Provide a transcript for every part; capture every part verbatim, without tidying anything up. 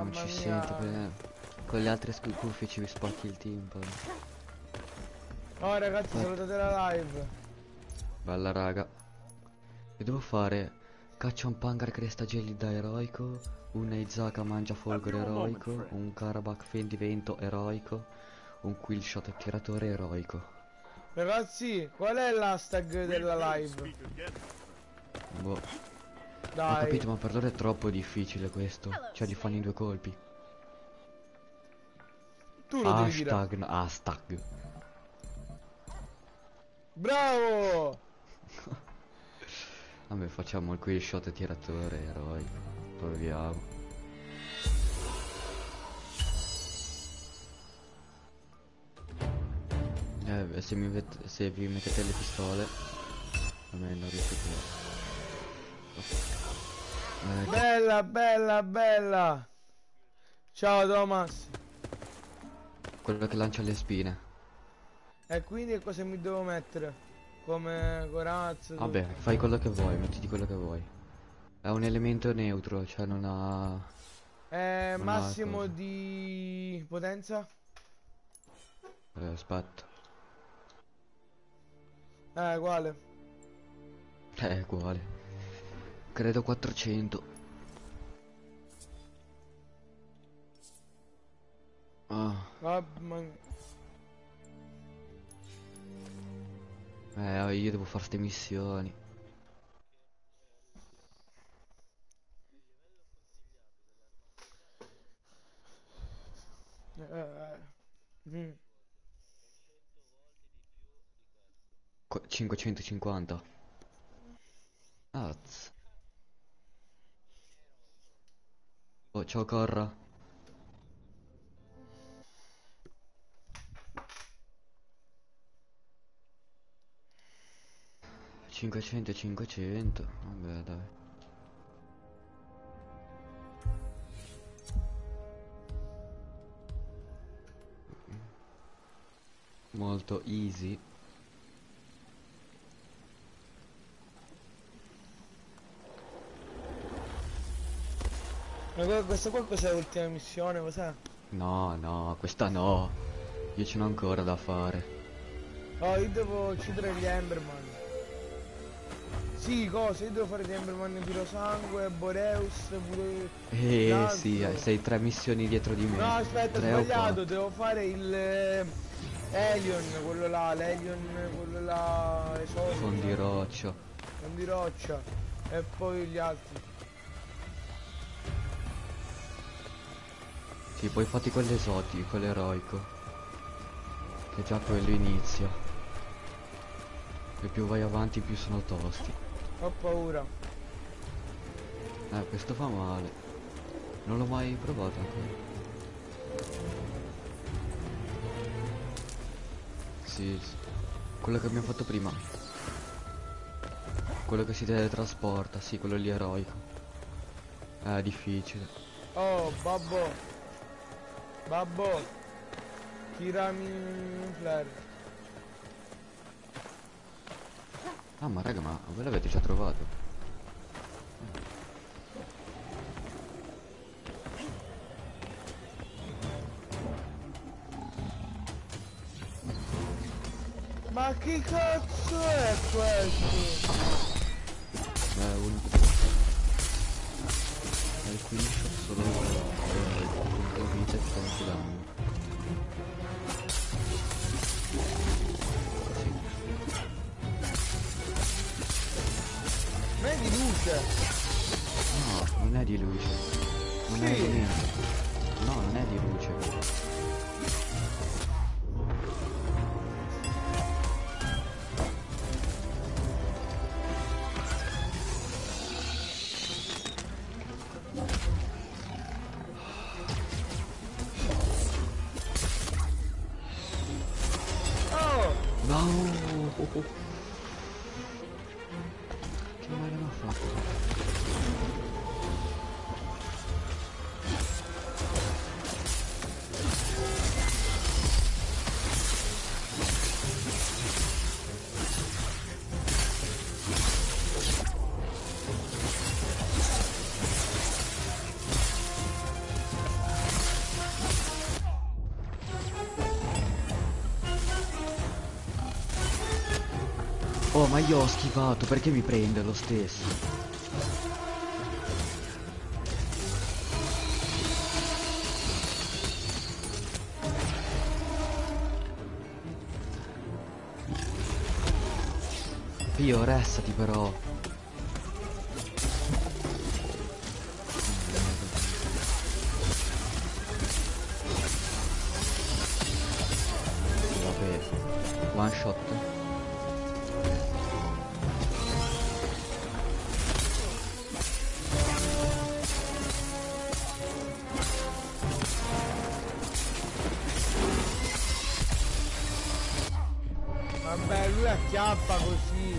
non Mamma ci mia. sento, perché con le altre scu- cuffie ci spacchi il tempo. Oh ragazzi, salutate la live. Bella raga. Che devo fare? Caccia un Pangar cresta gelida eroico, un Izaka mangia folgore eroico, un Karabakh fendivento eroico, un Quillshot tiratore eroico. Ragazzi, qual è l'hashtag della live? Boh. Ho Dai. capito, ma per loro è troppo difficile questo. Cioè, li fanno in due colpi. Tu lo devi dire. Hashtag, no, hashtag. Bravo! Vabbè, facciamo il Quillshot tiratore eroico. Proviamo. Eh, se, mi met- se vi mettete le pistole, a me non riuscite a... Eh, Bella, bella, bella. Ciao Thomas. quello che lancia le spine. E quindi cosa mi devo mettere? Come corazza, Vabbè, tutto. fai quello che vuoi, mettiti quello che vuoi. È un elemento neutro, cioè non ha... Eh, non ha massimo cosa. di potenza? Eh, aspetta. Eh, quale? Eh, è uguale. Credo quattrocento. Ah, Ah, ma... eh, io devo fare ste missioni. eh, eh, mm. Qu- cinquecentocinquanta. Az. Oh, ciao Corra. cinquecento cinquecento. Vabbè, dai. Molto easy. Ma que- questa qua cos'è l'ultima missione? Cos'è? No, no, questa no. Io ce n'ho ancora da fare. Oh, io devo uccidere gli Emberman. Sì, cosa? Io devo fare gli Emberman Pirosangue, Boreus, pure... Eh l'altro. sì, eh, sei tre missioni dietro di me. No, aspetta, ho Tre o sbagliato, quattro. devo fare il... eh, Elion, quello là, l'Elion, quello là... esotico. Con di roccia. Con di roccia. E poi gli altri. Sì, poi fatti quello esotico, quello eroico. Che già quello inizia. E più vai avanti più sono tosti. Ho paura. Eh, questo fa male. Non l'ho mai provato ancora. Sì, sì. Quello che abbiamo fatto prima. Quello che si teletrasporta, sì, quello lì eroico. È difficile. Oh, babbo. Babbo. Tirami un flare. Ah, ma raga, ma voi l'avete già trovato? Ma che cazzo è questo? Eh, uno che deve fare. È il quindici solo contro vita e tanto danno. Sì. Ma è di luce. No, non è di luce. Non è Sì. di niente. No, non è di luce. Oh! No! Che male mi ha fatto? Ma io ho schivato, perché mi prende lo stesso? Io restati però. Vabbè, one shot. Vabbè, lui acchiappa così.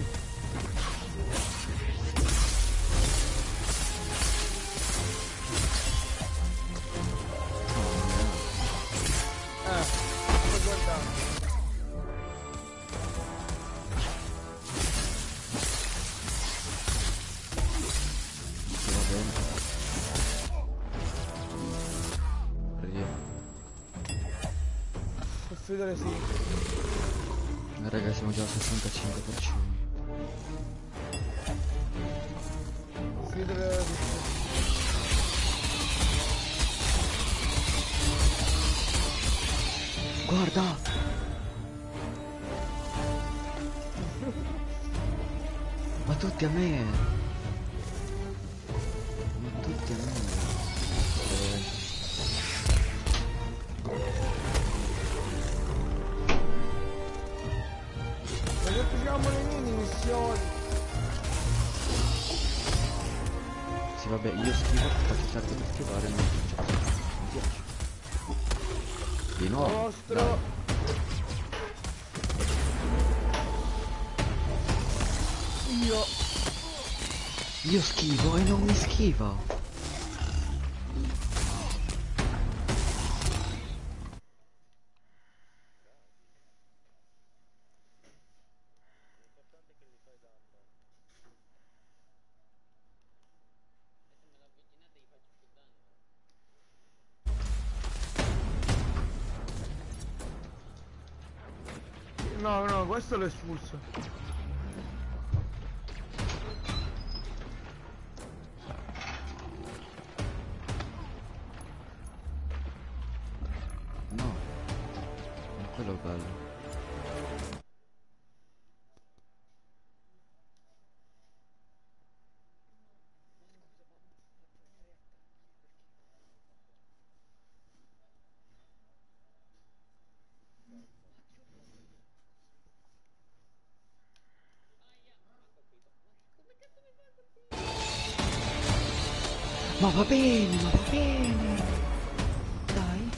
Eh, sto guardando. Sì, va bene. Vediamo. Posso vedere sì. Eh, raga, siamo già al sessantacinque per cento. Posso vedere. Guarda! Ma tutti a me! Ma tutti a me! Eh. Ma che facciamo le mini missioni? Sì, vabbè, io schivo, faccio certo di schivare, non mi piace. Mi piace. Di nuovo. Mostro. Dai. Io. Io schivo e non mi schiva. No, no, questo l'ho espulso. No. Ma quello è bello. Ma va bene, ma va bene. Dai.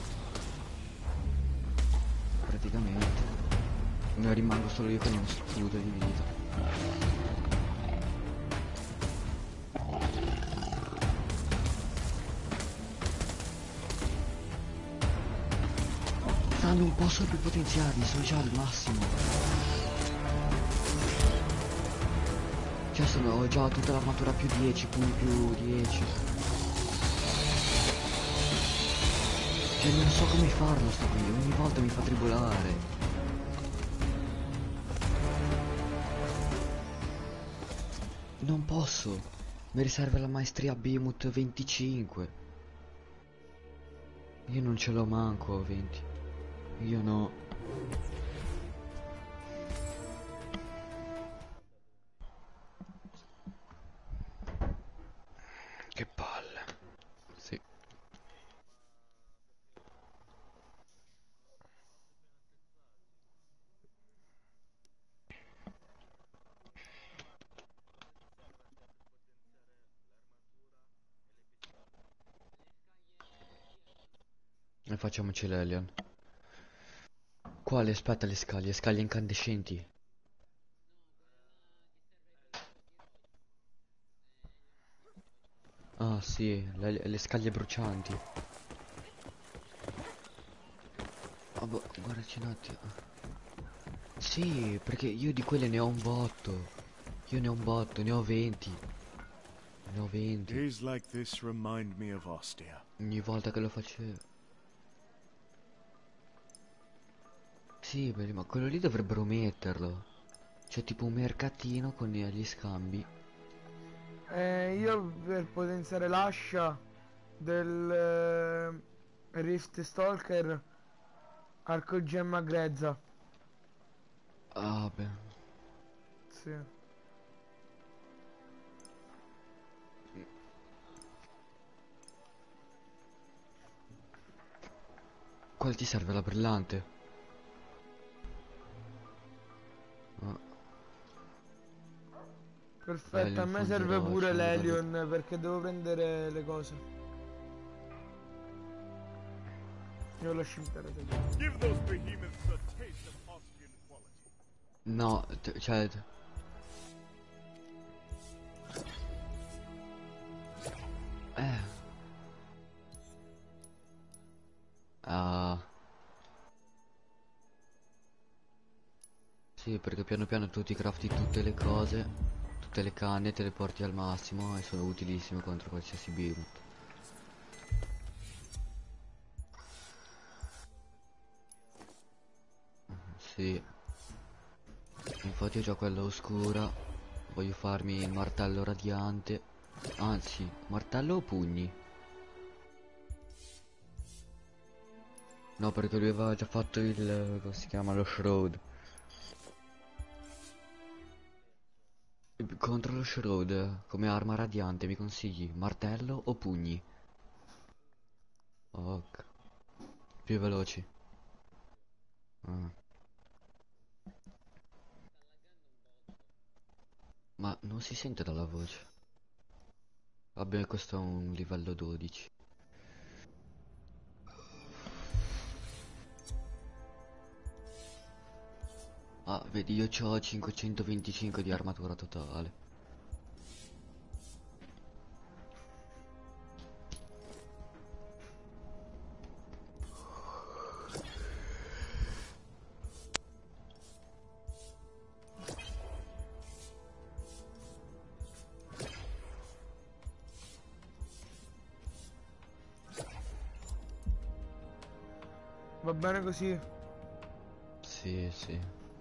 Praticamente. Ne rimango solo io con uno scudo di vita. Stanno un po' sovrapotenziati, sono già al massimo. Cioè sono, ho già tutta l'armatura più dieci, più, più dieci. Cioè non so come farlo sto qui, ogni volta mi fa tribolare. Non posso. Mi riserva la maestria Behemoth venticinque. Io non ce l'ho manco a venti. Io no. Che palle. Sì. E facciamoci l'Elion. Quale? Aspetta, le scaglie, scaglie incandescenti. Ah sì, le, le scaglie brucianti. Ah, boh, guardaci un attimo. Sì, perché io di quelle ne ho un botto. Io ne ho un botto, ne ho venti. Ne ho venti. Days like this remind me of Ostia. Ogni volta che lo facevo. Sì, beh, ma quello lì dovrebbero metterlo. C'è tipo un mercatino con gli scambi. Eh, io per potenziare l'ascia del eh, Rift Stalker arco gemma grezza. Ah beh. Sì. Quale ti serve la brillante? Ah, Perfetto, a Helion me Fonte serve Roccia, pure un livello- l'Helion perché devo prendere le cose. Io lo scimitero. Give those behemoths a taste of Ostian quality. No, t- cioè... t- Eh... Ah... Sì, perché piano piano tu ti crafti tutte le cose, tutte le canne, te le porti al massimo e sono utilissime contro qualsiasi build. Sì, infatti ho già quella oscura, voglio farmi il martello radiante, anzi, martello o pugni? No, perché lui aveva già fatto il... come si chiama? Lo Shroud. Contro lo Shroud, come arma radiante, mi consigli martello o pugni? Ok, più veloci. Ah. Ma non si sente dalla voce. Vabbè, questo è un livello dodici. Ah, vedi, io c'ho cinquecentoventicinque di armatura totale. Va bene così? Sì, sì.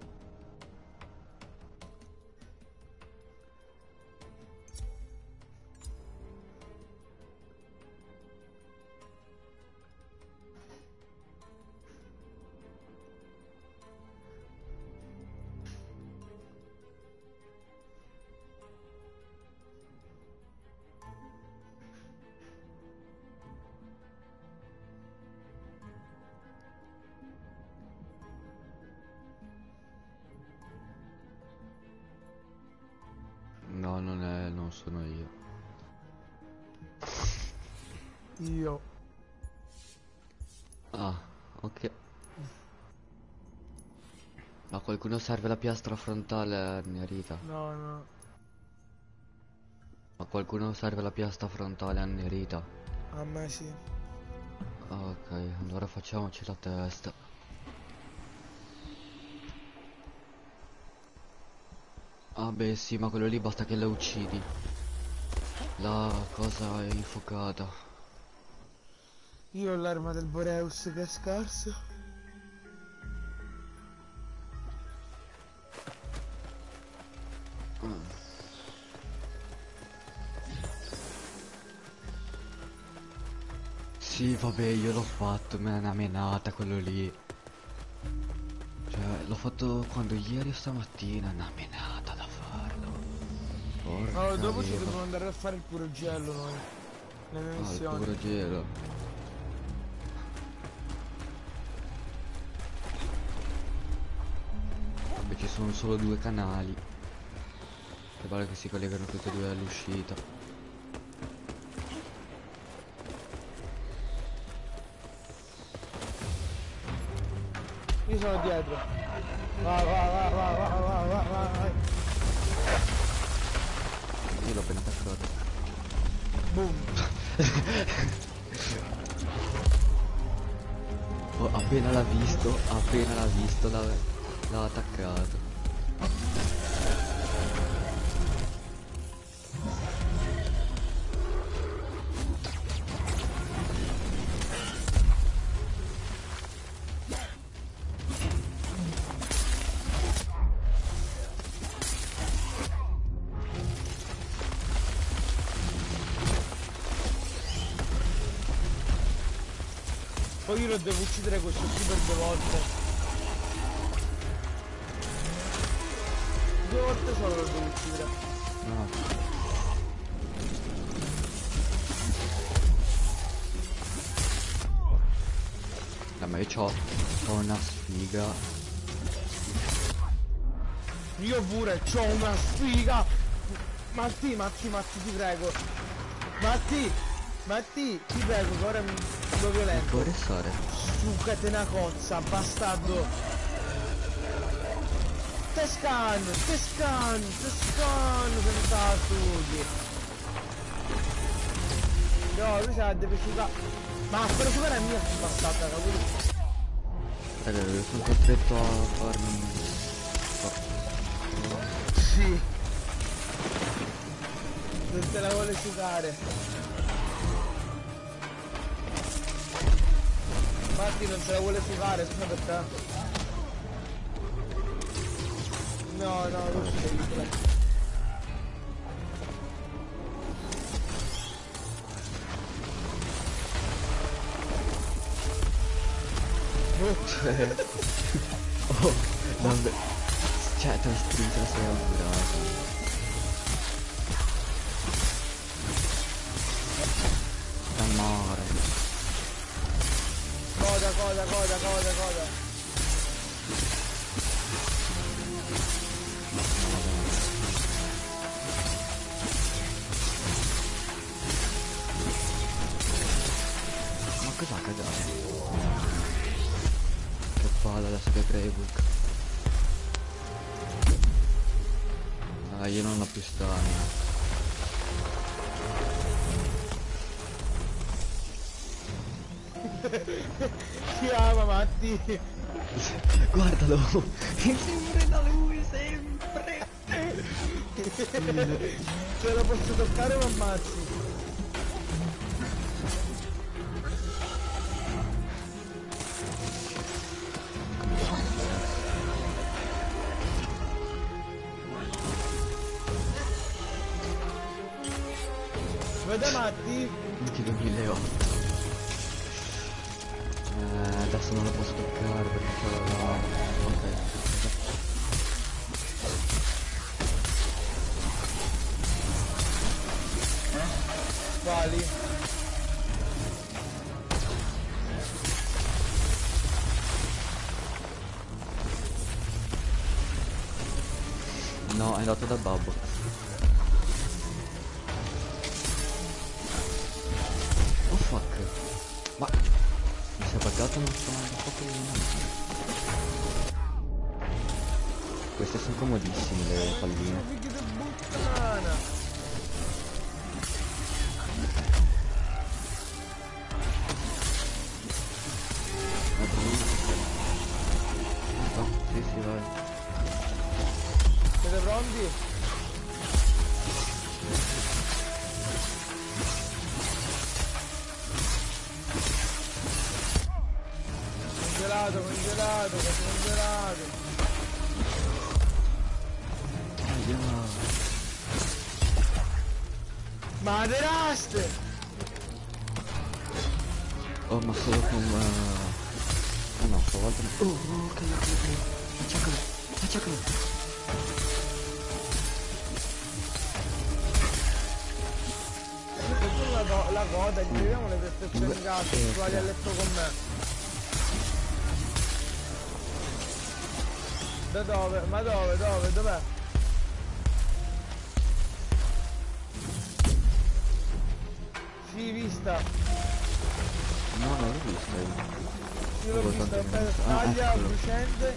No, non è, non sono io. Io. Ah, ok. Ma qualcuno serve la piastra frontale annerita? No, no. Ma qualcuno serve la piastra frontale annerita? A me sì. Ok, allora facciamoci la testa. Ah beh sì, ma quello lì basta che la uccidi. La cosa è infuocata. Io ho l'arma del Boreus che è scarsa. Sì, vabbè, io l'ho fatto, me è una menata quello lì. Cioè, l'ho fatto quando ieri o stamattina, una menata da farlo. Porca Oh, dopo ci miseria. dobbiamo andare a fare il puro gelo noi. Le mie Ah, il missioni. puro gelo. Vabbè, ci sono solo due canali. Che vale che si collegano tutti e due all'uscita. Io sono dietro. Va, va, va, va, va, va, va, va, vai. Io l'ho appena attaccato. Boom. Oh, appena l'ha visto, appena l'ha visto, l'ha l'ha attaccato. Poi io lo devo uccidere questo qui per due volte. Due volte solo lo devo uccidere. No. No, ma io c'ho c'ho una sfiga. Io pure c'ho una sfiga. Matti, Matti, Matti, ti prego. Matti, Matti, ti prego, che ora mi lo violento. Può restare? Succate una cozza, bastardo. Te scan, te scan, te scan, senza studi. No, lui sa deve sucare. Ma quello super è mia passata, cavolo. Raga, io sono costretto a farmi... Sì. Non te la vuole giocare. Infatti non te la vuole giocare, scusa per te. No, no, non ci devi. Cioè... oh, vabbè. Cioè, te la strinta sei augurato. Amore. Coda, coda, coda, coda, coda. Ma cos'ha cagato? Che palla adesso che Greybook. Ah, io non ho più stamina. Ti ama, Matti. Guardalo. Sempre da lui, sempre. Se lo posso toccare mi ammazzi. Vede Matti? Mi chiedo milleotto. Eh, adesso non lo posso toccare perché c'ho la... ok. Quali? No, è andato da babbo. Oh fuck. Ma mi si è buggato, non sto andando a fuoco di nuovo. Queste sono comodissime le palline. Figlio di puttana. No, sì sì vai. Siete pronti? Congelato, congelato, congelato. Andiamo. Ma deraste! Oh ma solo con... Uh... ah no, stavolta... oh, oh ok, ok, ok. Acciaccalo, acciaccalo. Se tu la, co- la coda, gli vediamo le prestazioni in casa, Eh, tu vai a letto con me. Da dove? Ma dove? Dove? Dov'è? Sì, vista. No, non l'ho vista io. Io l'ho Dove vista, tanto- aspetta, ah, taglia, eccolo. lucente.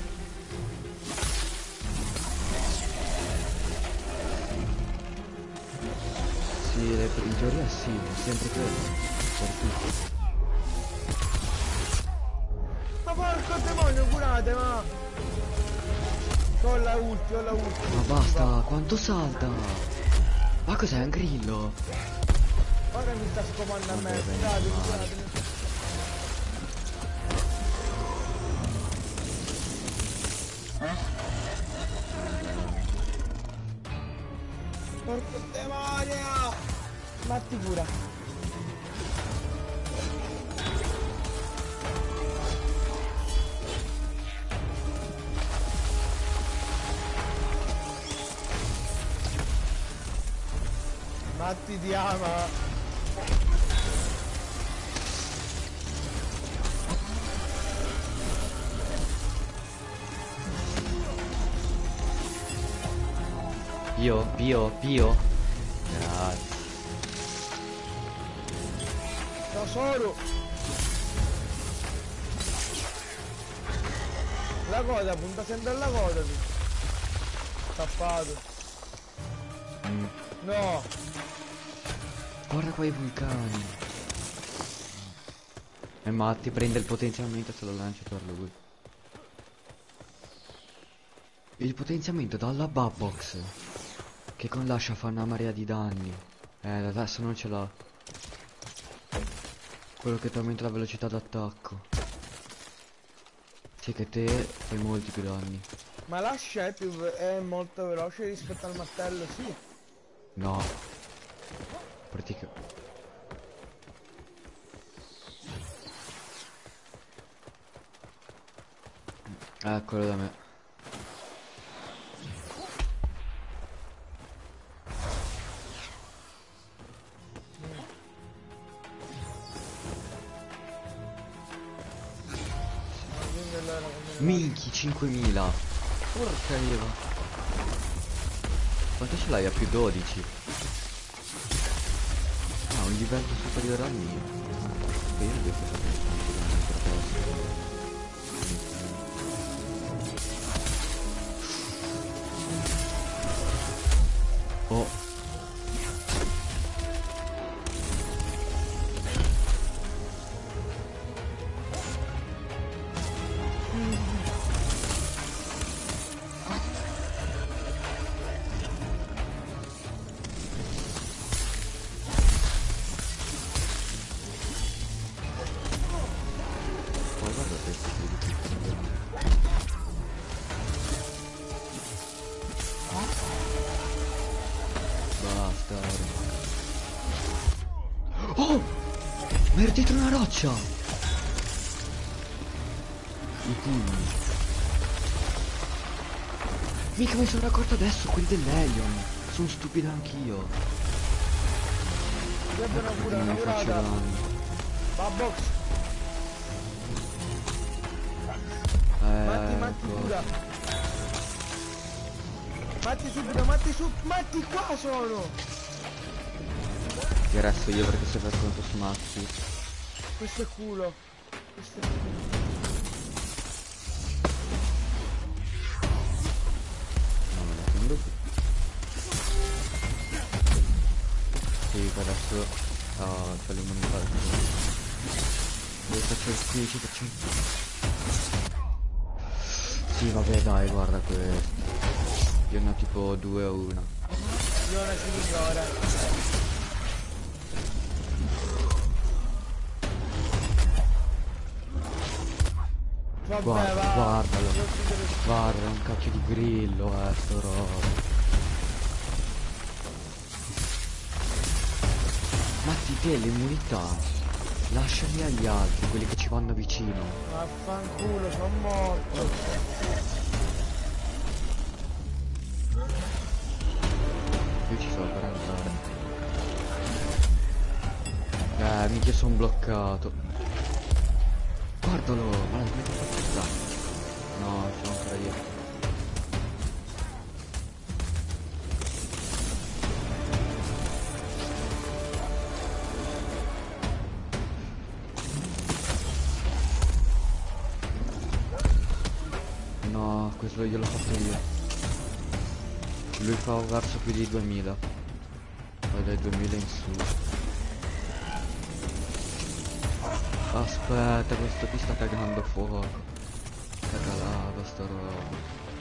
Sì, le- in teoria sì, è sempre quello. Per tutti. Ma porco demonio, curate, ma... Ho la ulti, ho la ulti. Ma basta, quanto salta? Ma cos'è un grillo? Ora mi sta scomando a me, Vabbè, scusate, male. scusate. Porco demonio! Matti pure. Matti ti ama. Pio, Pio, Pio. Grazie. Tesoro. La coda, punta sempre alla coda tu. Tappato. Mm. No. Guarda qua i vulcani. E Matti prende il potenziamento e se lo lancia per lui. Il potenziamento dalla Bubbox, che con l'ascia fa una marea di danni. Eh, adesso non ce l'ha. Quello che ti aumenta la velocità d'attacco. Sì, che te fai molti più danni. Ma l'ascia è, più, è molto veloce rispetto al martello, sì. No. Pratica. Eccolo da me. Minchi, cinquemila. Porca Eva. Quanto ce l'hai a più dodici? Ah, un livello superiore al mio. Che io devo sapere Oh. Oh! Mi ero dietro una roccia! I pugni. Mica mi sono accorto adesso, quelli dell'Helion. Sono stupido anch'io. Io abbiamo Ecco pure perché una non faccio curata. danni. Bubbox. Eh, Matti, Matti, ecco. cura. Matti subito, Matti su. Matti qua sono. Ti resto io perché sei per conto su Matti. Questo è culo. Questo è culo. No, me la prendo qui. Sì, che adesso oh, c'è l'immunità. Devo faccio il quindici per cento. Sì, vabbè, dai, guarda questo. Io ne ho tipo due o una. Io ho una siringa ora. Vabbè, Guarda, va. guardalo. Io chiudo- Guarda, è un cacchio di grillo, eh, sto roba. Matti te l'immunità. Lasciali agli altri, quelli che ci vanno vicino. Vaffanculo, sono morto. Io ci sono per andare. Eh, minchia, sono bloccato. Guardalo, ma la smetto di fare. No, ce l'ho ancora io. No, questo io l'ho fatto io. Lui fa verso più di duemila. Poi dai duemila in su. Aspetta, questo qui sta cagando fuoco. Caga lava sta roba.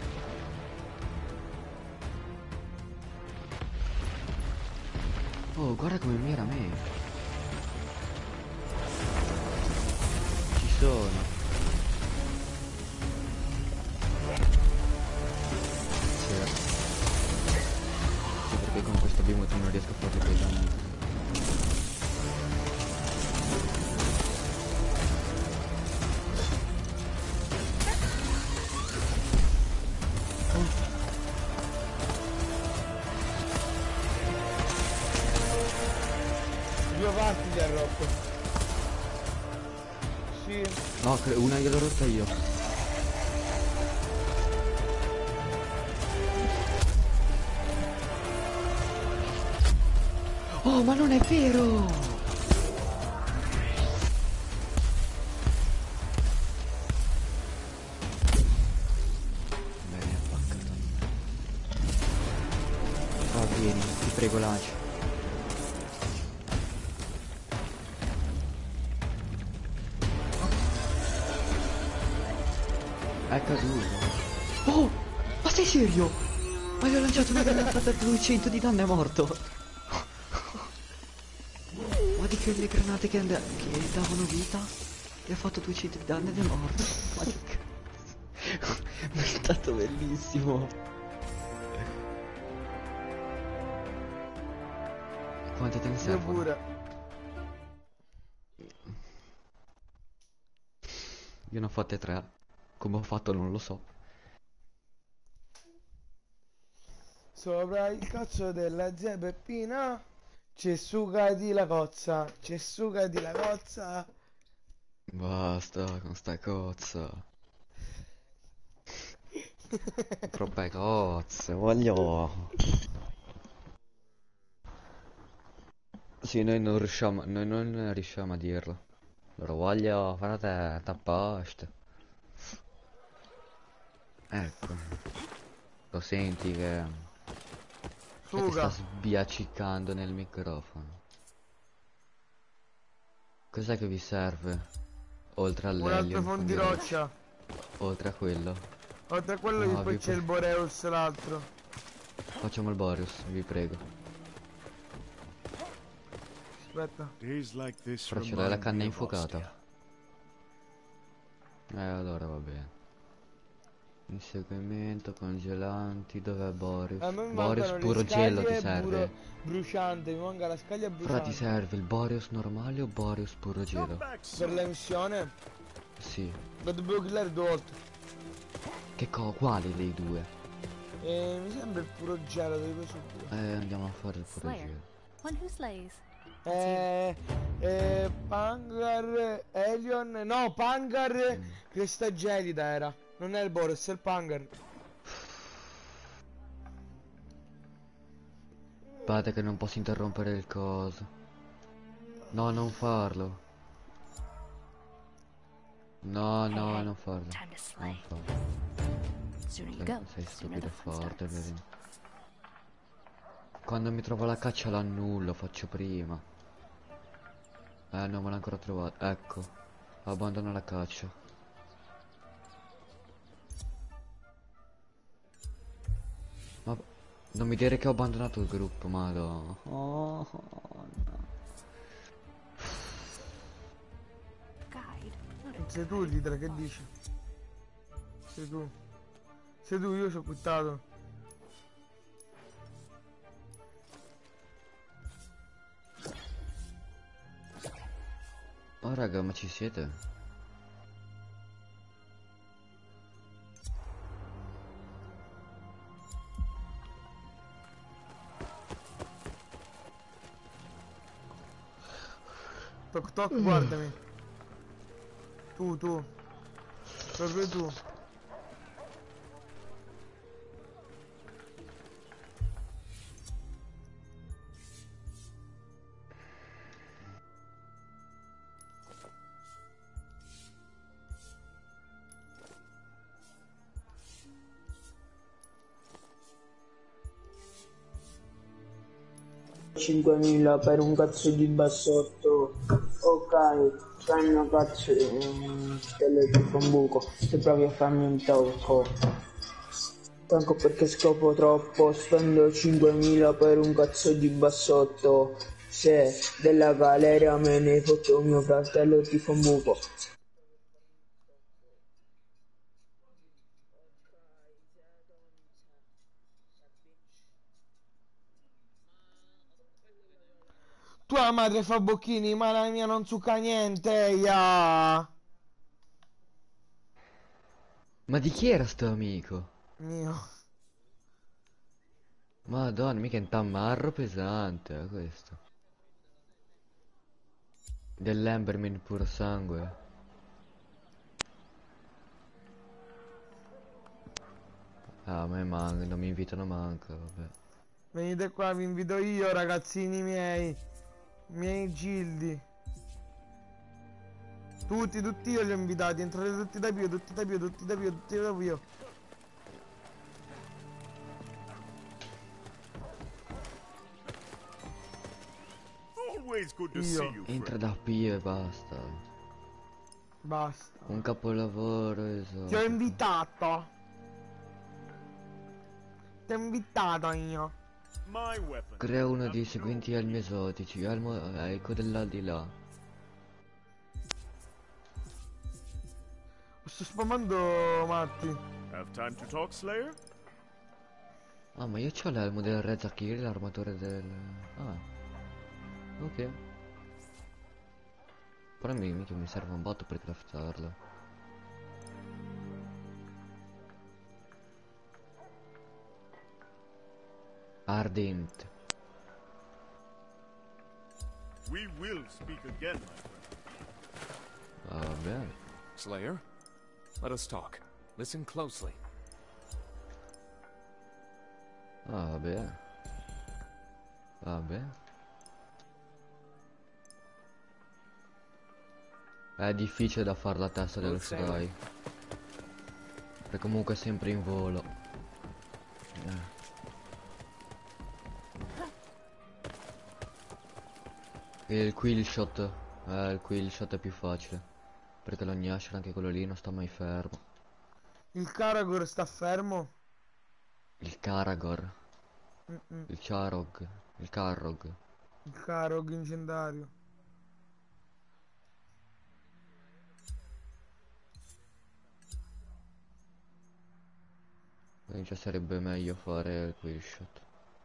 Oh, guarda come mira me. Ci sono. Sì. Sì, perché con questo beamot non riesco a farlo quei danni. Due parti ti ha rotto. Sì. No, cre- una gliel'ho rotta io. Oh, ma non è vero! Bene, attaccato. Va bene, ti prego lancia. È caduto. Oh! Ma sei serio? Ma gli ho lanciato una granata da duecento di danno e è morto. Ma di quelle granate che, and- che davano vita? Gli ha fatto duecento di danno ed è morto. Ma che cazzo. Ma è stato bellissimo. Quante te ne Io servono? pure. Io ne ho fatte tre. Come ho fatto non lo so. Sopra il cazzo della zia Peppina c'è sucati la cozza. C'è sucati la cozza. Basta con sta cozza. Troppe cozze, voglio. Sì, noi non riusciamo, noi non riusciamo a dirlo. Loro voglio, frate, t'apposta. Ecco. Lo senti che... Chi è che sta Suga. sbiaccicando nel microfono? Cos'è che vi serve? Oltre Un all'elio altro in fondo di roccia. fondiroccia. Oltre a quello. Oltre a quello che No, poi vi c'è pre- il Boreus l'altro. Facciamo il Boreus, vi prego. Aspetta. Days like this Però ce l'hai la remind canna me of infuocata? Ostia. Eh, allora va bene. Inseguimento, congelanti, dov'è Boreus? A me mi Boreus mancano le puro gelo ti scaglie serve. buro- bruciante. Mi manca la scaglia Però ti bruciante. serve il Boreus normale o Boreus puro Come gelo? back Per soon. la missione Sì. lo dobbiamo killare due volte. Che co? Quali dei due? E mi sembra il puro gelo dei due subito. Eh, andiamo a fare il puro Slayer. gelo. One who slays. Eh, eh, Pangar, Elion, no, Pangar, Mm. Cresta Gelida era. Non è il Boris, è il Pangar. Guarda che non posso interrompere il coso. No, non farlo. No, no, non farlo. Time to slay. Non farlo. Sooner you Sei, go, sei sooner stupido the e fun forte, starts. vedi? Quando mi trovo la caccia l'annullo, faccio prima. Eh, non me l'ha ancora trovato. Ecco. Abbandona la caccia. Ma non mi dire che ho abbandonato il gruppo, madò. Oh, no. Guide. Sei tu l'idra, che dici? Sei tu. Sei tu, io ci ho buttato. Oh raga, ma ci siete? Toc toc, guardami. Tu, tu. Proprio tu. cinquemila per un cazzo di bassotto. Ok, fai una cazzo di telefono un buco se provi a farmi un tocco. Tanto perché scopo troppo, spendo cinquemila per un cazzo di bassotto. Se della galera me ne fotto mio fratello ti fa un buco. Tua madre fa bocchini, ma la mia non succa niente, ya. Ma di chi era sto amico? Mio. Madonna, mica è un tamarro pesante, eh, questo. Dell'Embermin puro sangue. Ah, a me manca, non mi invitano manco, vabbè. Venite qua, vi invito io, ragazzini miei. Miei gildi. Tutti, tutti io li ho invitati. Entrate tutti da Pio, tutti da Pio, tutti da Pio, tutti da Pio. Always good to Io. see you, Entra friend. da Pio e basta. Basta. Un capolavoro, Ti ho esatto. invitato. Ti ho invitato io. My weapon. Crea uno Not dei yours. seguenti elmi esotici, elmo eco dell'aldilà. Sto spammando Matti. Have time to talk, Slayer? Ah, ma io c'ho l'elmo del Re Zakiri, l'armatore del... Ah. Ok. Però mi, mica mi serve un botto per craftarlo. Ardent. We will speak again, my friend. Va bene. Slayer, let us talk. Listen closely. Ah, va bene. Va bene. È difficile da fare la testa dello Shrai. Perché comunque è sempre in volo. Eh. E il quill shot. Eh, il quill shot è più facile. Perché lo Gnasher, anche quello lì, non sta mai fermo. Il Karagor sta fermo. Il Karagor. Mm-mm. Il Charog. Il Karrog. Il Karog incendario. Quindi già sarebbe meglio fare il quill shot.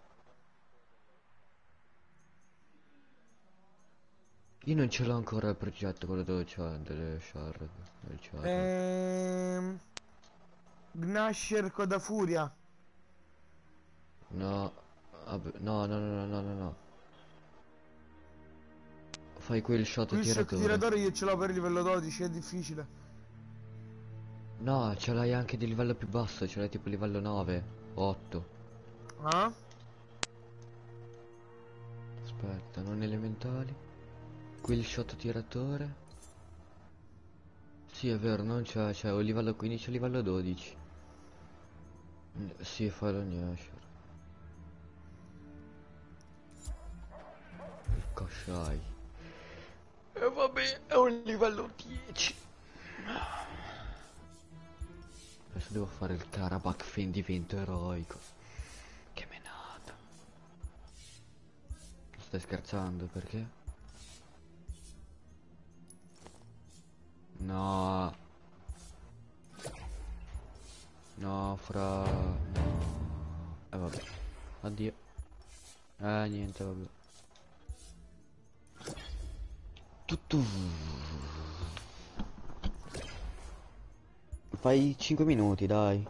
Io non ce l'ho ancora il progetto, quello dove c'è delle shard. Del Charog. Ehm... Gnasher Coda Furia. No. Vabbè, no, no, no, no, no, no, no. Fai quel shot Qui il shock tiratore. tiratore io ce l'ho per livello dodici, è difficile. No, ce l'hai anche di livello più basso, ce l'hai tipo livello nove, otto. Ah? Aspetta, non elementali. Quel shot tiratore. Sì, è vero, non c'è, c'è o livello quindici o livello dodici. Mm, sì, fai lo Gnasher. Il Koshai. E vabbè, è un livello dieci. Adesso devo fare il Karabakh Fen divento eroico. Che menata. Stai scherzando, perché? No. No, fra... No. E eh, vabbè. Addio. Eh, niente, vabbè. Tutto. Fai cinque minuti, dai.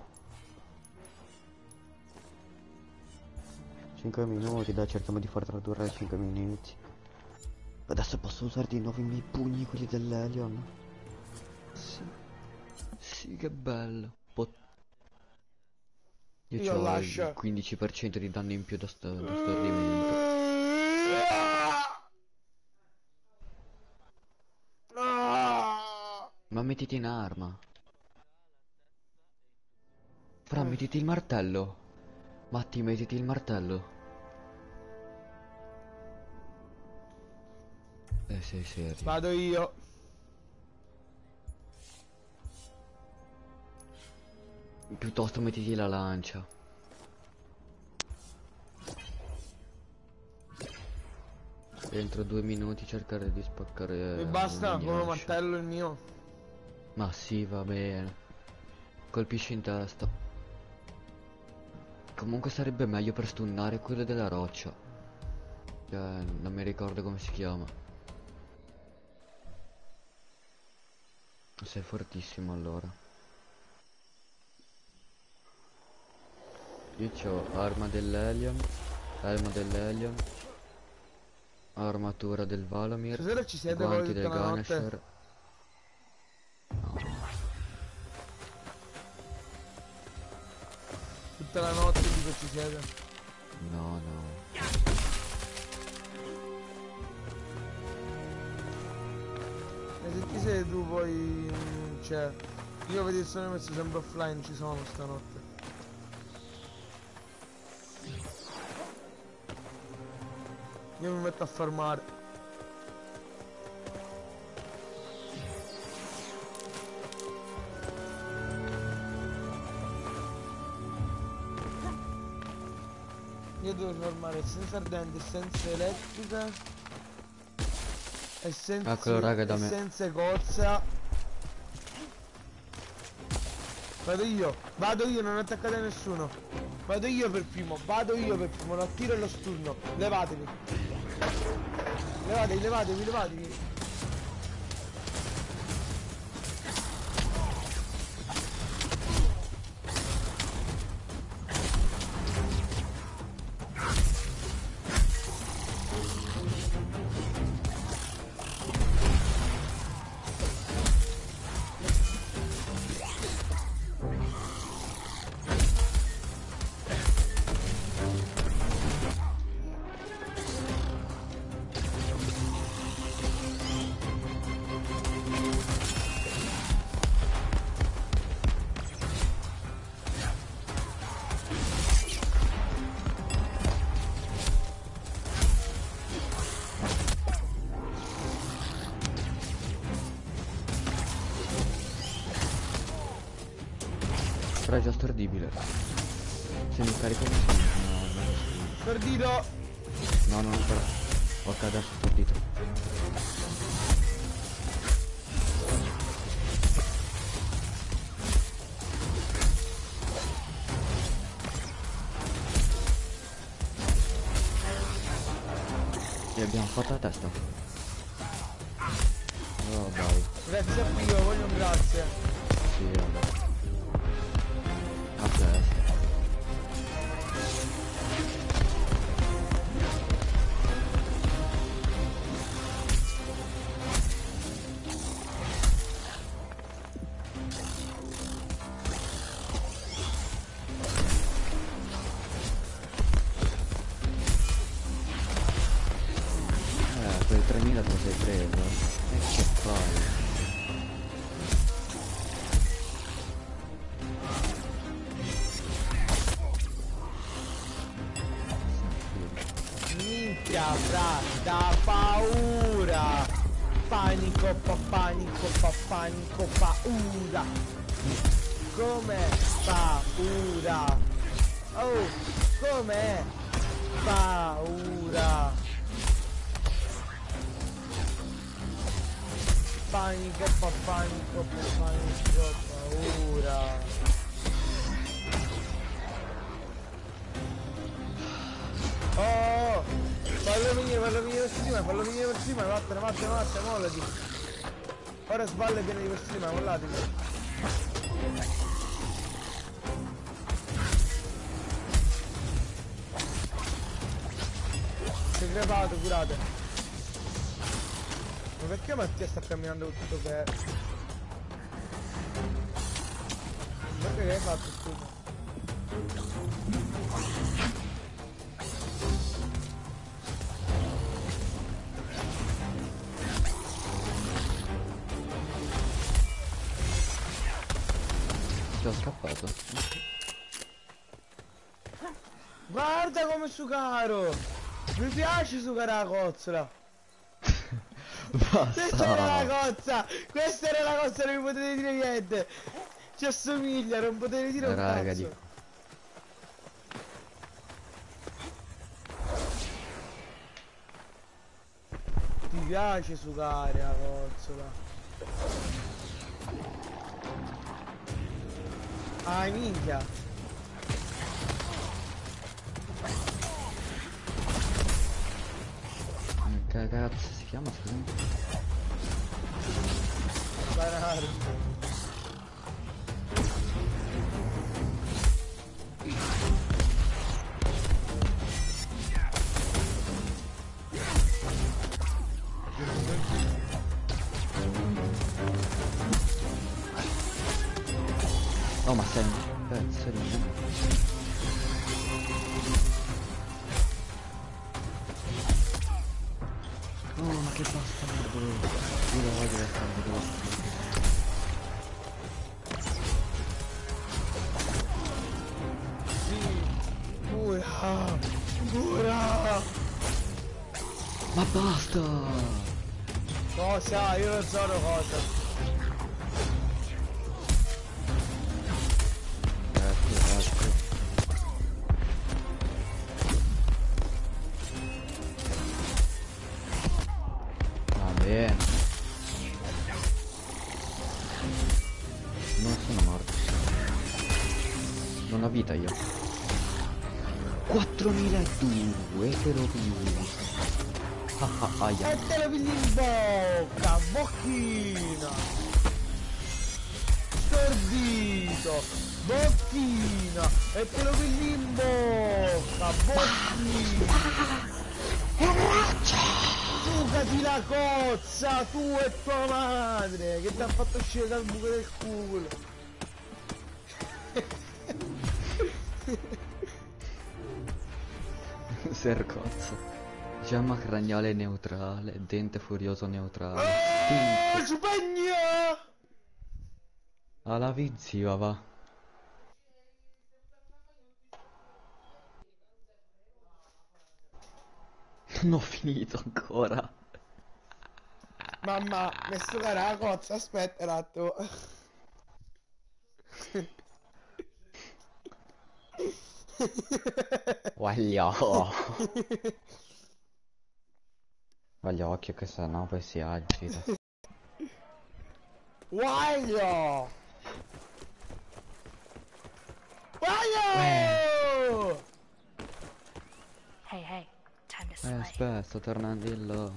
cinque minuti, dai, cerchiamo di far tradurre cinque minuti. Adesso posso usare di nuovo i miei pugni, quelli dell'Helion. Sì. Sì, che bello. Pot Io, Io ho lascio. il quindici per cento di danno in più da, sto da stordimento. Ma mettiti in arma. Fra, mettiti il martello. Matti, mettiti il martello. Eh, sei serio? Vado io. Piuttosto mettiti la lancia. Entro due minuti cercare di spaccare. Mi eh, basta un come Gnasher. martello il mio. Ma sì, va bene. Colpisci in testa. Comunque sarebbe meglio per stunnare quello della roccia. Che non mi ricordo come si chiama. Sei fortissimo allora. Io c'ho arma dell'Helion. Elmo dell'Helion. Armatura del Valomir. Stasera ci siete voi Guanti del tutta la notte? Ganesher. Tutta la notte dico ci siete. No, no. E se ti sei tu poi... mm, cioè... Io vedo il sono messo sempre offline, ci sono stanotte. Io mi metto a farmare. Io devo farmare senza ardente, senza elettrica, essenze, Eccolo, raga, da me. essenze cozza. Vado io, vado io, non attaccate nessuno. Vado io per primo, vado io per primo, lo attiro e lo sturno. Levatevi. Levatevi, levatevi, levatevi. Però è già stordibile. Se mi carico così. No, non è Stordito. No, non ancora. Ok, adesso stordito. E abbiamo fatto la testa. Oh dai. Grazie a Dio, voglio un grazie. Sì, vabbè. A testa. Eh, quel tremila te lo sei preso. E che fai? Minchia, fra, da paura. Panico, pa, panico, pa, panico, paura. Come paura. Oh, come paura. Panico, pa, panico, pa, panico, paura. Oh, fallo venire, fallo venire per prima, fallo venire per prima, vattene, vattene, vattene, mollati. Ora spalle piene di per prima, mollatevi. Si è crepato, curate. Ma perché Mattia sta camminando con tutto che è? Perché che hai fatto, scusa? Ti ho scappato. Guarda come sucaro! Mi piace sucare la cozzola! Questa era la Basta. cozza! Questa era la cozza, non mi potete dire niente! Ci assomiglia, non potete dire un Raga, cazzo! dico. Ti piace sucare la cozzola? Ah, minchia! Che cazzo si chiama, scusa? Banale! Oh, ma sei un pezzo di me. Oh, ma che bastardo. Io lo voglio fare vedere. Cura! Cura! Ma basta! Cosa? Io non so cosa. Ecco, ecco. Va bene. Non sono morto. Non ho vita io. quattromiladue però più. Ah ah aia. E te lo pigli in bocca, bocchina! Stordito! Bocchina! E te lo pigli in bocca, bocchina! Sucati la cozza, tu e tua madre, che ti ha fatto uscire dal buco del culo! Sercozzo. Gemma craniale neutrale, dente furioso neutrale. Oh, Stinco. spegna! Alla vizia va. Non ho finito ancora. Mamma, mi suga la cozza, aspetta un attimo. Voglio. Voglio occhio che sennò poi si agita. Voglio! Voglio! Hey, hey, time to Eh slay. aspetta, sto tornando in là.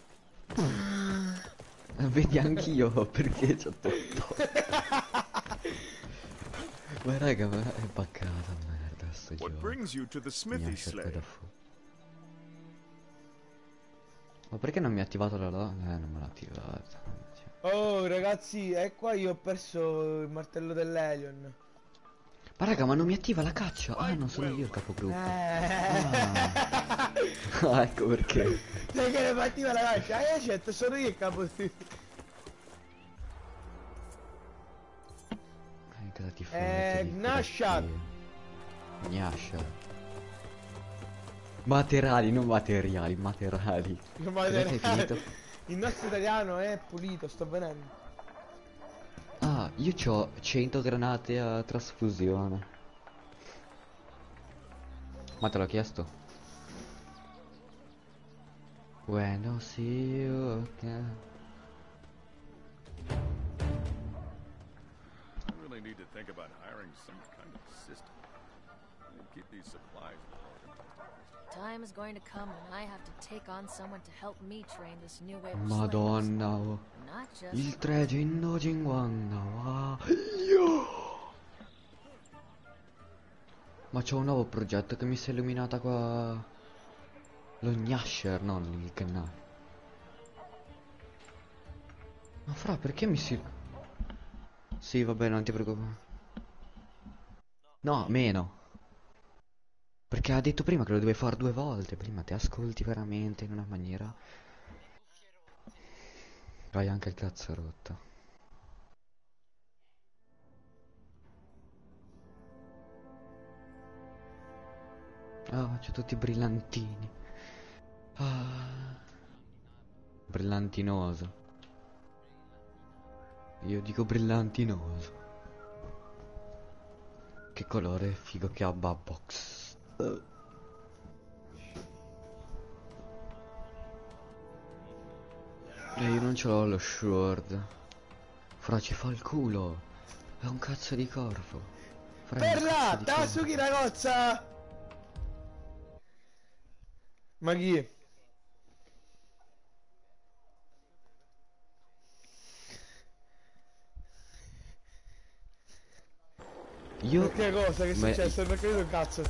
Vedi anch'io perché c'ho tutto. Ma raga, ma è baccata merda sto What gioco. brings you to the Mi smithy ha scelto slave? da fu. Ma perché non mi ha attivato la la? Eh, non me l'ha attivata. Oh ragazzi, e qua io ho perso il martello dell'Elion. Ma raga, ma non mi attiva la caccia? Ah, non sono io il capogruppo. Eh. Ah, ecco perché. Sai che ne attiva la caccia? Eh certo, sono io il capo. Eh, cosa ti fa? Eh, Gnascia. Gnascia. Materiali, non materiali, materiali. Non Dov'è che hai materiale. finito? Il nostro italiano è pulito, sto venendo. Ah, io c'ho cento granate a trasfusione. Ma te l'ho chiesto? When I see you again. I really need to think about hiring some kind of system. Keep these supplies organized. Time is going to come when I have to take on someone to help me train this new wave of slayers. Madonna, oh. Not just Il trecento cinquanta, wow. Ma c'ho un nuovo progetto che mi si è illuminata qua. Lo Gnasher, non il canale. Ma fra, perché mi si... Sì, vabbè, non ti preoccupare. No, meno. Perché ha detto prima che lo dovevi fare due volte. Prima ti ascolti veramente in una maniera. Vai anche il cazzo rotto. Ah, c'ho tutti brillantini. Ah. Brillantinoso. Io dico brillantinoso. Che colore figo che ha Babbox. Uh. E io non ce l'ho lo sword. Fra, ci fa il culo. È un cazzo di corpo. Fra, è un Perla, cazzo di corpo. Tasuki ragazza! Ma chi è? Io... Che cosa? Che è Ma- successo? Non ho capito un cazzo.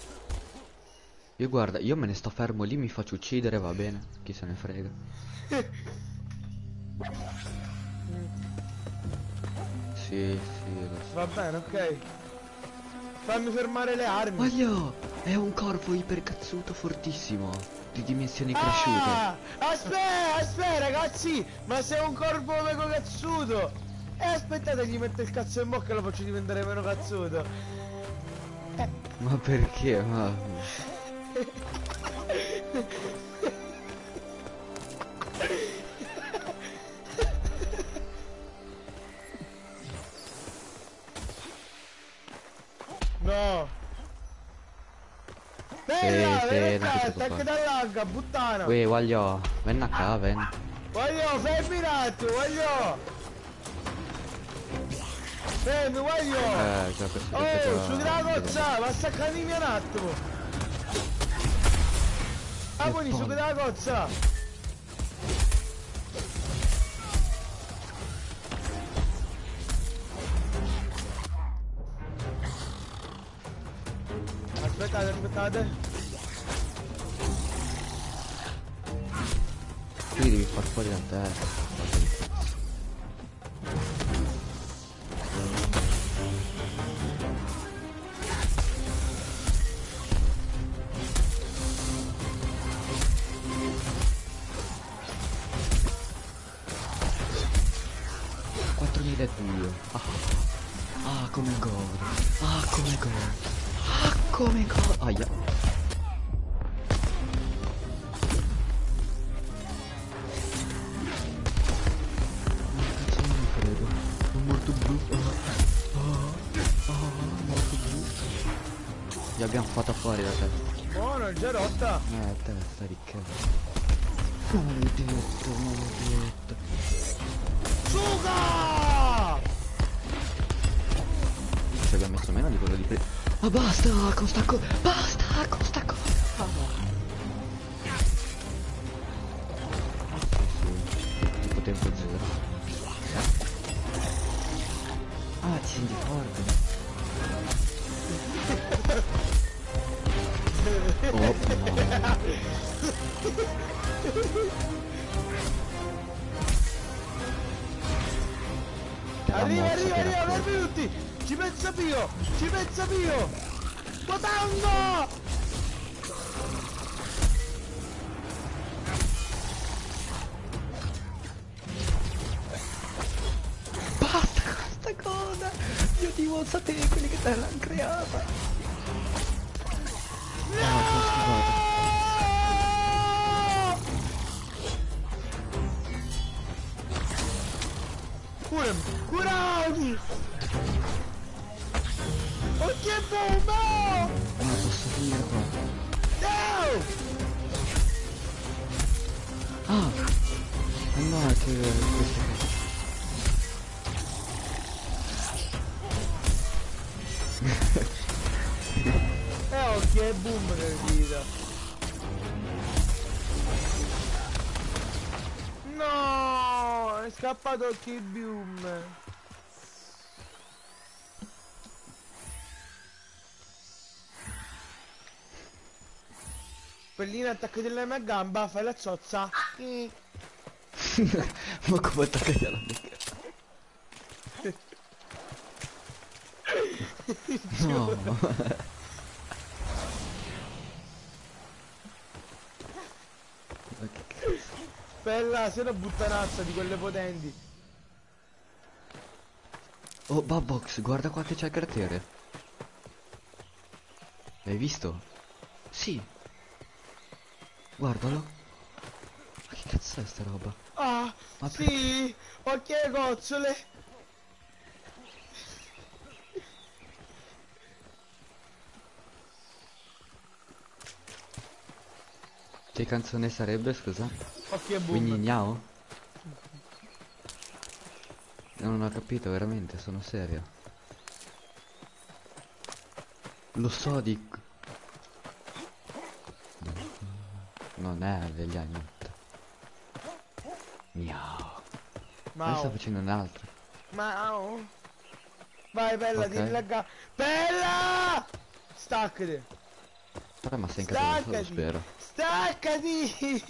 Io guarda, io me ne sto fermo lì, mi faccio uccidere, va bene. Chi se ne frega. Sì, sì, lo so. Va bene, ok. Fammi fermare le armi. Voglio! È un corvo ipercazzuto fortissimo. Di dimensioni cresciute. Ah! Aspetta, aspetta ragazzi! Ma sei un corvo mega cazzuto! E eh, aspettate, gli metto il cazzo in bocca e lo faccio diventare meno cazzuto. Ma perché? Ma... No! Bella, sì, vieni non qua, ti attacca preoccupare. dall'acqua, puttana! Uè, voglio! Venna qua, ven. Voglio, fermi un attimo, voglio! Fermi, voglio! Eh, già questo Oh, già... su di la cozza, va a staccarmi un attimo! Ah, buoni, su di la cozza! Aspettate, aspettate! Qui devi far fuori la testa. quattromila e due. Ah, ah, come godo. Ah, come godo. Ah, come godo. Aia. Li abbiamo fatta fuori da testa. Buono, è già rotta! Eh, testa di che. Maledetto, maledetto. Suga! Ci abbiamo messo meno di quello di prima. Ma basta con sta cosa. Basta con sta cosa. Sì, sì. Tipo tempo zero. Ah, ti senti forte. Oh, no. Arriva, arriva, arriva, benvenuti! Ci pensa Pio! Ci pensa Pio! Guadagno! Basta con sta cosa! Io ti vuol sapere quelli che te l'hanno creata! No! Scusate. Curami! Curami! Oh che bomba! Ma posso finire qua? No! Ah! Eh no, è che queste... Eh oh che boom nel vita! No! È scappato che boom! Pellina, attaccati la mia gamba, fai la zozza. Mm. Ma come attaccati alla bocca? No! Ma che cazzo? Bella, sei una buttanazza di quelle potenti. Oh, Babbox, guarda qua che c'è il cratere. L'hai visto? Sì. Guardalo. Ma che cazzo è sta roba? Ah, Ma sì, occhie gozzole. Che canzone sarebbe, scusa? Occhie Quindi boom. gnao? Non ho capito, veramente, sono serio. Lo so di... Non è degli anni ottanta. Miau. Ma sto Mao. facendo un altro. Mao. Vai bella, Ok. tieni la ga... Bella! Staccati. Però ma sei in casa da solo, Staccati. spero. Staccati.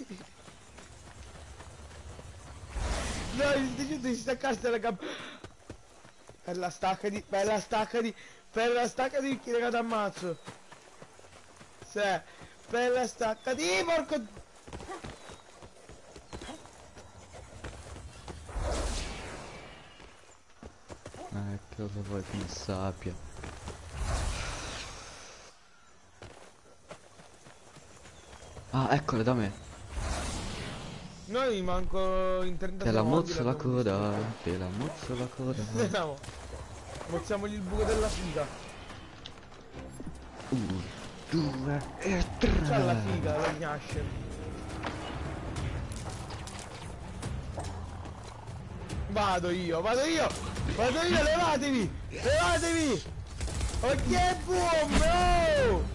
No, il deciso di staccarsi la gamba. Bella staccati, bella staccati, bella staccati che raga t'ammazzo. Se, bella staccati, porco. Ecco che vuoi che ne sappia. Ah, eccole da me. Noi manco in trenta Te la secondi mozzo la l'abbiamo coda, te la mozzo la coda. visto. Andiamo. Mozziamogli il buco della figa. Uno, due e C'ha la tre. figa, la gnasce. Vado io, vado io, vado io, levatevi, levatevi. Ok, boom, no!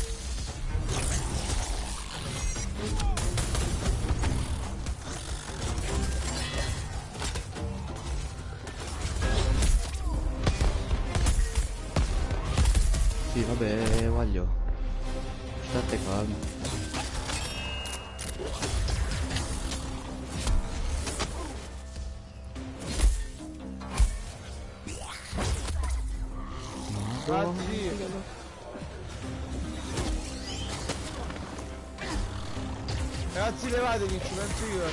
Sì, vabbè, voglio. State calmi. Ragazzi, ragazzi levatevi, ci penso io.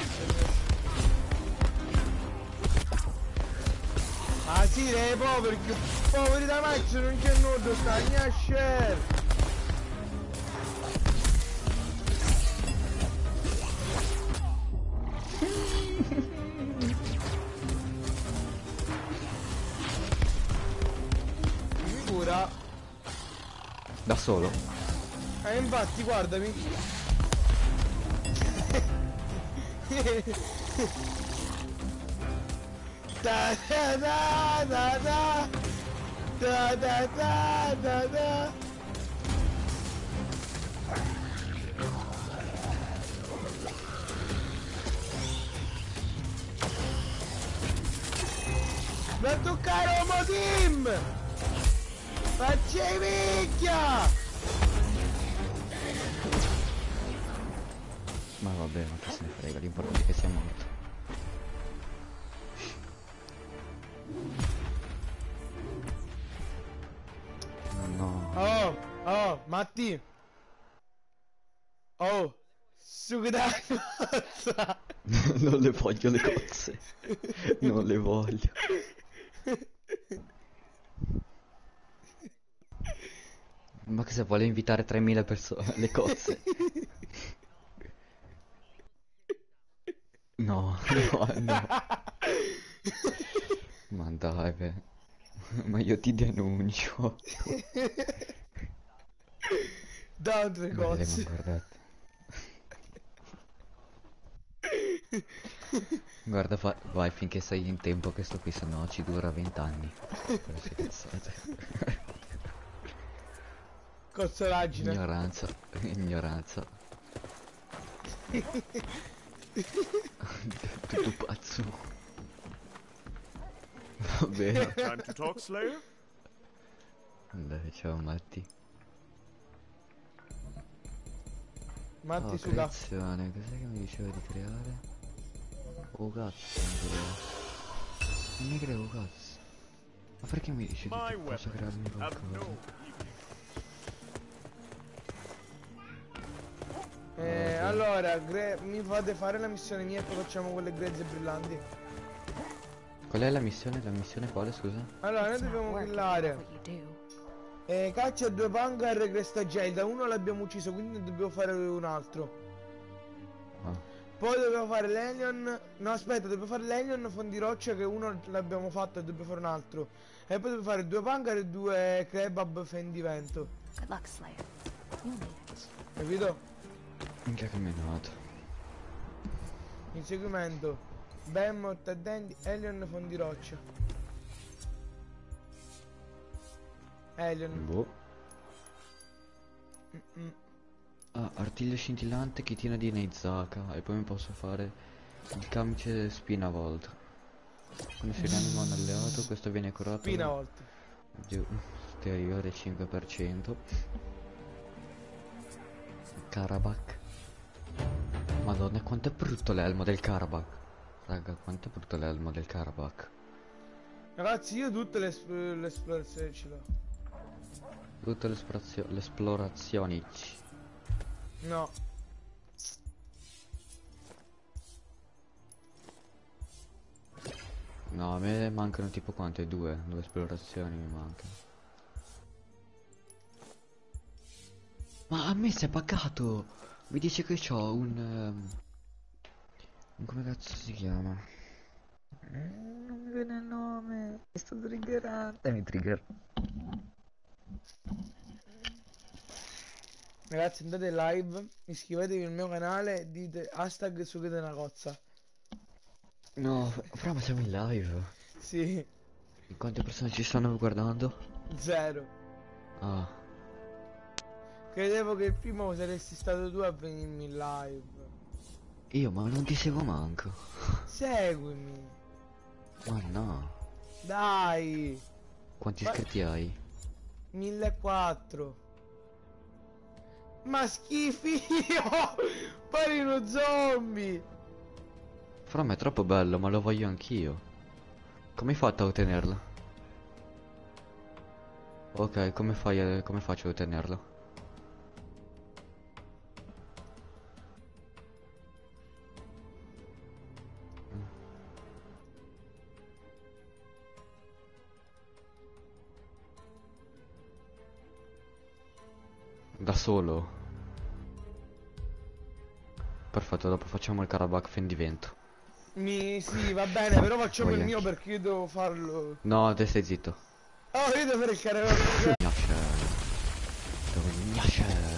Ah sì, dei poveri, che poveri da mazzo, non c'è nudo, sta gnascer. Figura. Da solo? Eh infatti guardami. Da da da da da da da da da da. Non toccare Homo Team! Facci minchia! Ma vabbè, ma che se ne frega, l'importante è che sia morto. No. Oh, oh, Matti! Oh, su da cozza! Non le voglio le cozze. Non le voglio. Ma che se vuole invitare tremila persone alle cozze? No, no, no. Ma dai, beh. Ma io ti denuncio. Da altre Belle, ma cozze. guardate. Guarda, fa- vai finché sei in tempo che sto qui, se no ci dura vent'anni. Queste cazzate. Cozzolaggine. Ignoranza, ignoranza. Tutto pazzo. Va bene. Time to talk, Slayer? Dai, ciao Matti. Matti Oh, su da. creazione, cos'è che mi diceva di creare? Oh cazzo, non creo. Non mi creo cazzo. Ma perché mi dici My che posso weapons crearmi have qualcosa? no Eh, allora, gre- mi fate fare la missione mia e poi facciamo quelle grezze brillanti. Qual è la missione? La missione quale, scusa? Allora, noi It's not dobbiamo work, killare. what you do. Eh, caccia due Pangar e cresta gelda. Uno l'abbiamo ucciso, quindi ne dobbiamo fare un altro. Ah. Poi dobbiamo fare l'Alien. No, aspetta, dobbiamo fare l'Alien fondi roccia, che uno l'abbiamo fatto e dobbiamo fare un altro. E poi dobbiamo fare due Pangar e due kebab fendivento. Good luck, Slayer. You'll need it. Capito? Minchia che menato. Inseguimento. Behemoth e Dandy, Alien fondi roccia. Alien. Boh. Mm-mm. Ah, artiglio scintillante, chitina di Neizaka. E poi mi posso fare il camice spina volta. Quando si rianima un alleato, questo viene curato Spina volta. di ulteriore cinque per cento. Karabakh. Madonna, quanto è brutto l'elmo del Karabakh. Raga, quanto è brutto l'elmo del Karabakh. Ragazzi, io tutte le, esp- le esplorazioni ce l'ho. Tutte le esplorazio- le esplorazioni. No. No, a me mancano tipo quante? Due, due esplorazioni mi mancano. Ma a me si è buggato! Mi dice che c'ho un... Um, un... come cazzo si chiama? Eh, non mi viene il nome, mi sto triggerando. Mi trigger. Ragazzi, andate live, iscrivetevi al mio canale e dite hashtag sughete una cozza. No, fra ma siamo in live. Sì, Quante persone ci stanno guardando? zero. Ah, Credevo che il primo saresti stato tu a venirmi in live. io ma non ti seguo manco. Seguimi. Ma no. Dai. Quanti Ma- iscritti hai? millequattrocento. Ma schifio. Pari uno zombie. Fra me è troppo bello, ma lo voglio anch'io. Come hai fatto a ottenerlo? Ok, come fai a- come faccio a ottenerlo? Da solo? Perfetto, dopo facciamo il Karabakh Fendivento. Mi... Sì, va bene, però facciamo il Voglio mio anche- perché io devo farlo. No, te stai zitto. Oh, io devo fare il karaoke. Gnascer. Dove gnascer.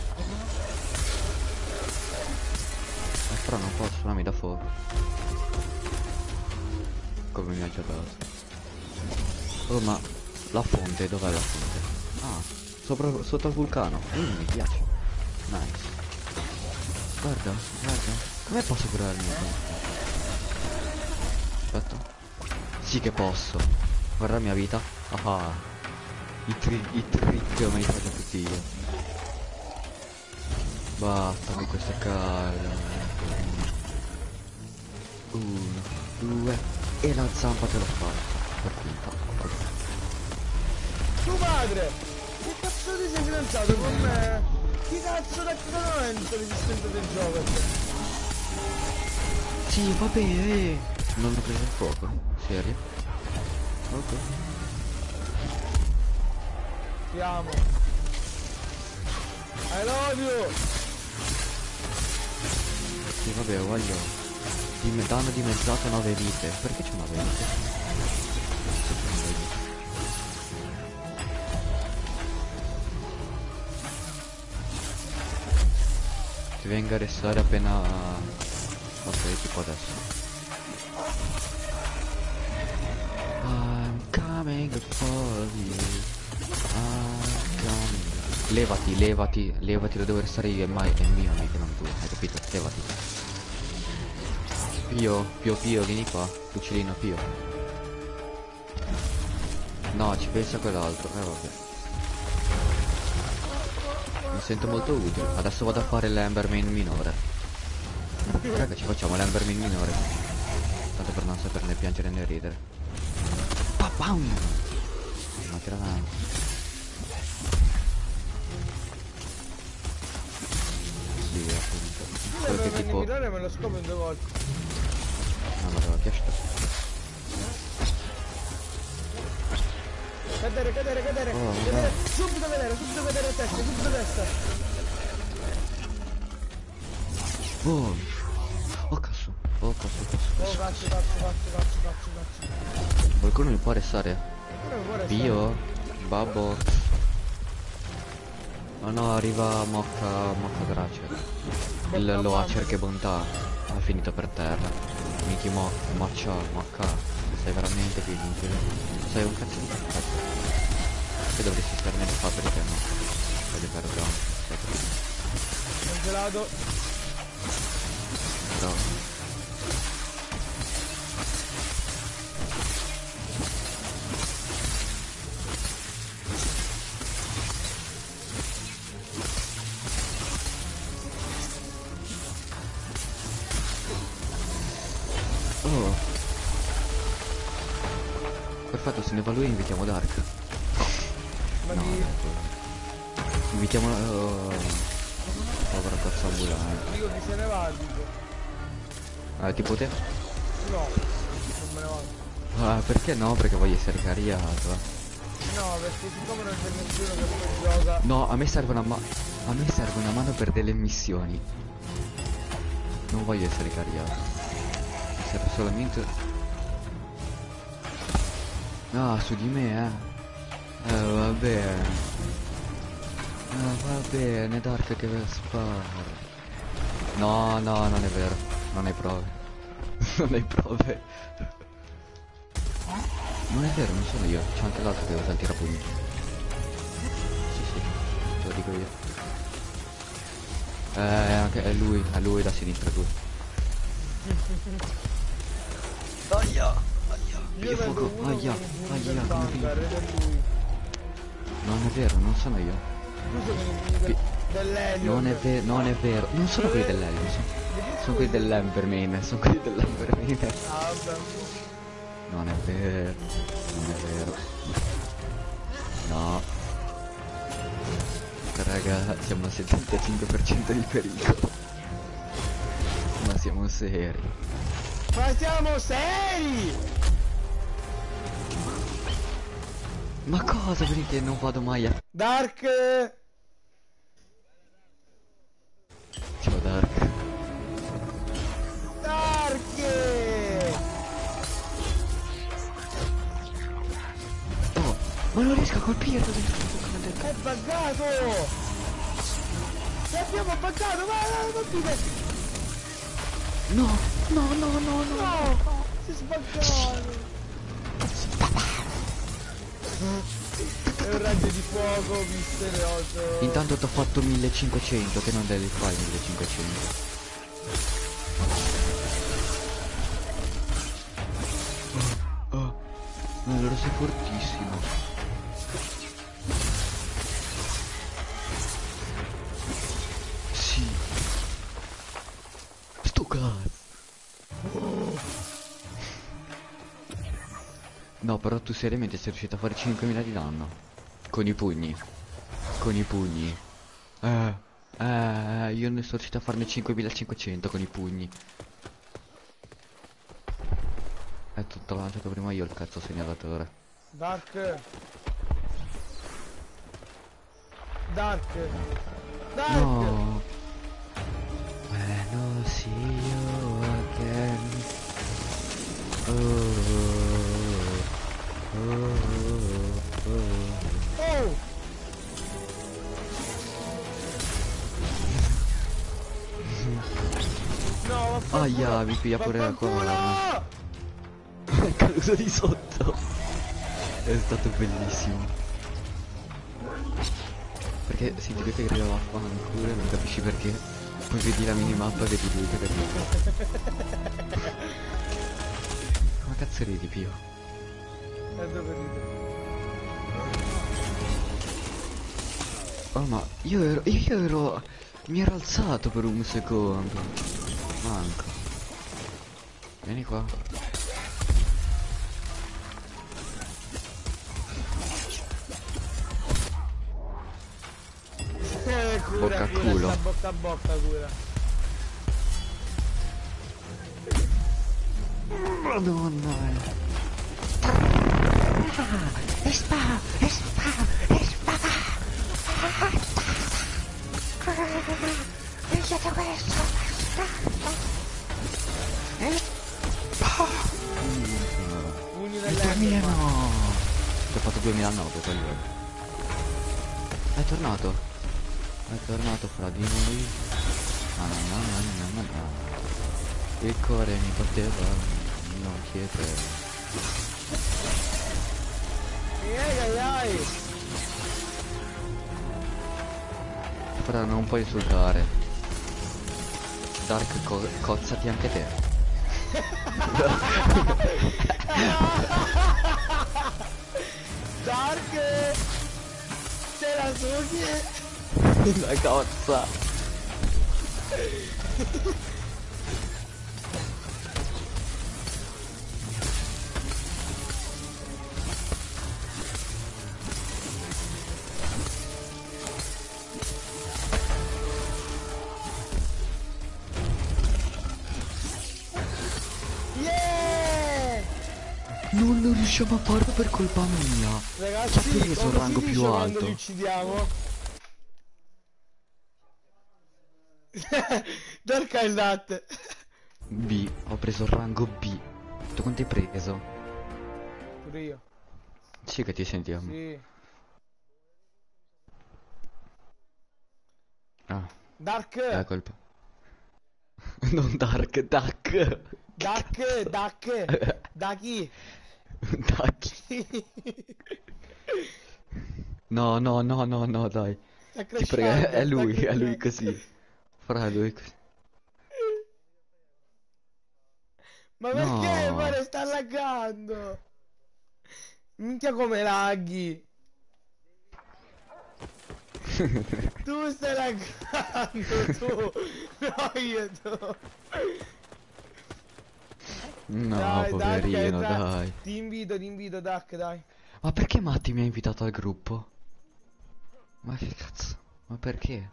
Eh, però non posso, no, mi dà fuoco. Come mi ha già dato. Oh, ma la fonte, dov'è la fonte? Ah, sopra, sotto il vulcano. Mm, mi piace. Nice. Guarda, guarda. Come posso curarmi? Aspetta. Sì che posso. Guarda la mia vita. Ah. I, tri i trick me li faccio tutti io. Basta con queste carte. Uno, due. E la zampa te lo fa. Per quinta. Tu madre! Che cazzo ti sei fidanzato con me? Chi cazzo da che momento resistente del gioco? Sì, vabbè, eh. Non ho preso il fuoco. Serio? Ok. Ti amo. I love you! Sì, vabbè, voglio. Dim danno dimezzato nove vite. Perché c'è nove vite? Ti venga a restare appena... ok, tipo adesso. I'm coming for you. I'm coming. Levati, levati, levati, lo devo restare io, è, mai, è mio, mica non tu, hai capito? Levati. Pio, Pio Pio, vieni qua, fucilino Pio. No, ci pensa quell'altro, eh vabbè. Mi sento molto utile. Adesso vado a fare l'Emberman minore. Raga, ci facciamo l'Emberman minore. Tanto per non saperne piangere né ridere. Papam! Ma tira avanti. Sì, appunto. Quello che Io tipo... minore me lo scopo in due volte. No, ma l'avevo chiesto. Cadere, cadere, cadere, Oh, cadere, subito cadere, subito cadere a testa, subito a testa. Oh! Oh cazzo! Oh cazzo, cazzo, Oh cazzo. cazzo, cazzo, cazzo, cazzo, cazzo, cazzo. Qualcuno mi può restare? Ora mi può restare. Pio? Babbo? Oh no, arriva Mocca... Mocca Dracer. Il Loacer che bontà. Ha finito per terra. Miki Mo... Moccia... Mocca. Sei veramente più inutile. Sei un cazzo di perfetto. Che dovresti stare nelle fabbriche, no? Voglio perdere un... Sei troppo. Congelato. Bravo. Oh. perfetto, se ne va lui invitiamo Dark. Ma No, di... invitiamo uh, povera cazzo ambulante. Dico chi se ne va, dico. Eh, tipo te? No, non me ne vado. Ah, perché no? Perché voglio essere cariato. No, perché siccome non c'è nessuno che poi gioca... No, a me serve una ma... A me serve una mano per delle missioni. Non voglio essere cariato. Mi serve solamente... Ah, su di me, eh. Eh, va bene. Ah, va bene, Dark che spara. No, no, non è vero. Non hai prove. Non hai prove. Non è vero, non sono io. C'è anche l'altro che usa il tirapunti. Sì, sì. Te lo dico io. Eh, anche è lui. È lui da sinistra tu. Aia! Aia! Via fuoco! Aia! Aia! Come figlio. Non è vero, non sono io. Pi- Non è vero, non è vero. Non sono quelli dell'Helium. Sono, sono quelli dell'Embermain. Sono quelli dell'Embermain. Ah, vabbè. Non è vero. Non è vero. No. Raga, siamo al settantacinque per cento di pericolo. Ma siamo seri. Ma siamo seri! Ma cosa? Perché non vado mai a... Dark! Ciao Dark. Dark! Oh, ma non riesco a colpirlo. È buggato! Ti abbiamo buggato! Ma non colpite! No, no, no, no, no. No! Si è sbaggato! È un raggio di fuoco misterioso! Intanto ti ho fatto millecinquecento, che non devi fare millecinquecento. Oh, oh. Allora sei fortissimo. Sì. Sto cazzo. No, però tu seriamente sei riuscito a fare cinquemila di danno. Con i pugni. Con i pugni. Eh, eh, io ne sono riuscito a farne cinquemilacinquecento con i pugni. È tutto lanciato prima io il cazzo segnalatore. Dark! Dark! Dark! No. When I see you again. Oh, oh, oh, oh. Oh! No, vaffanculo. Aia, mi piglia pure la Vaffanculo! corona. È caduto di sotto. È stato bellissimo. Perché si vede che arriva a fanculo e non capisci perché. Poi vedi la minimappa e vedi lui che arriva. Ma cazzo ridi, Pio? E dove ride? Oh, ma io ero, io ero, mi ero alzato per un secondo. Manco. Vieni qua. Eh, cura, Bocca a cura, culo. sta bocca a bocca, cura. Madonna. E spara, e spara, e spara. Vedete questo? E Pugni Il dell'erba. duemilanove. Ti ho fatto duemilanove quello. È tornato. È tornato fra di noi. Ah, no, no, no, no, no, no. Il cuore mi batteva. Non chiede. Ehi, ai, ai. Fra non puoi insultare. Dark, co cozzati anche te. Dark! C'è la sushi! La cozza. Non lo riusciamo a farlo per colpa mia. Ragazzi, Chi ha preso il come rango si più dice quando alto? li uccidiamo? Dark ha il latte. B, ho preso il rango B. Tu quanto hai preso? Pure io. Sì che ti sentiamo. Sì. Ah, Dark. è la colpa. Non Dark, Duck. Duck, Duck. Da chi? Duck. No, no, no, no, no, dai. Sta Ti prego, crashando, è lui, sta è lui crashando. così. Fra lui così. Ma No. perché? Guarda, sta laggando. Minchia come laghi. Tu stai laggando, tu. No, io tu. No, Dai, poverino, Duck, entra- dai. Ti invito, ti invito, Duck, dai. Ma perché Matti mi ha invitato al gruppo? Ma che cazzo? Ma perché?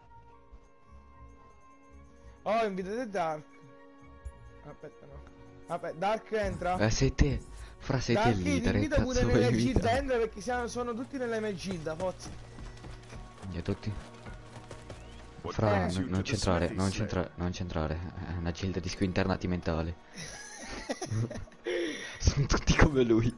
Oh, invitate Dark. Aspetta, no. Aspetta, Dark entra. Eh, sei te. Fra sei te Dark, il ti leader, che invito pure cazzo vuoi nella gilda, invitare? entra perché siamo, sono tutti nella mia gilda, forza. E tutti? What Fra, brings non, you non to the centrare, smithy, non Slayer? centrare, non centrare. È una gilda di squinternati mentali. Sono tutti come lui.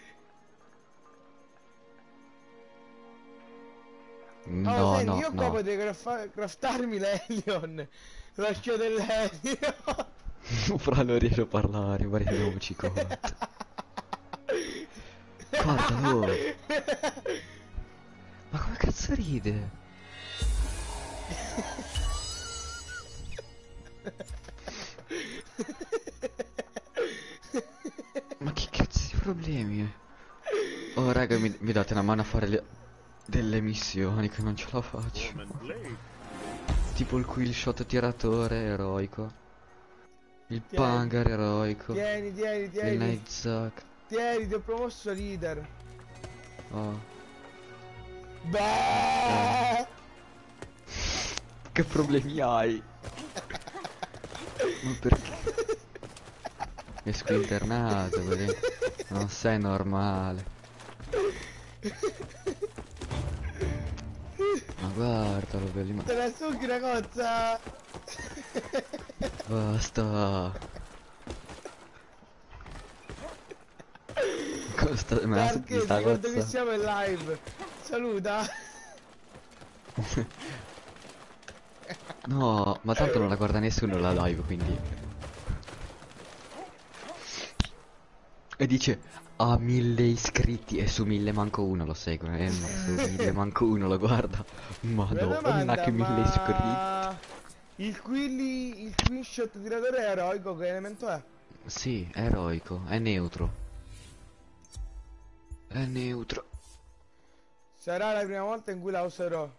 Oh, No, senti, no, io qua no. potrei craffa- craftarmi l'Helion. Lascio dell'Helion. Fra non riesco a parlare, ma rendiamoci conto. Guarda, oh. Ma come cazzo ride? Ma che cazzo di problemi? Oh raga, mi, mi date una mano a fare le, delle missioni che non ce la faccio. Norman Blade. Tipo il kill shot tiratore eroico. Il Tieni. Pangar eroico. Tieni, tieni, Il tieni. Nightzack. Tieni, ti ho promosso leader. Oh. Beh. Che problemi hai? Ma perché? Mi è squinternato, perché non sei normale. Ma guardalo, belli, Te la succhi una cosa. basta. Costa, me la Perché succhi sta ricordo che cozza. siamo in live. Saluta. No, ma tanto non la guarda nessuno la live, quindi. E dice, ha mille iscritti e su mille manco uno lo segue. Eh no, su mille manco uno lo guarda. Una Madonna, domanda, che mille iscritti. ma il quilli, il queen shot tiratore eroico che elemento è? Sì, è eroico, è neutro. È neutro. Sarà la prima volta in cui la userò.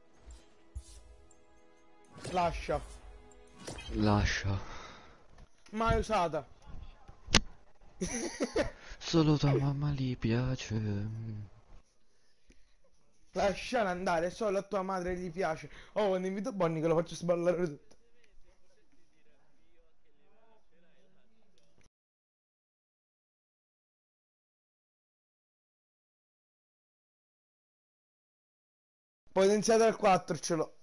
Lascia. Lascia. Mai usata. Solo tua mamma gli piace. Lasciala andare, solo a tua madre gli piace. Oh, quando invito Bonnie che lo faccio sballare tutto. Potenziato al quattro ce l'ho.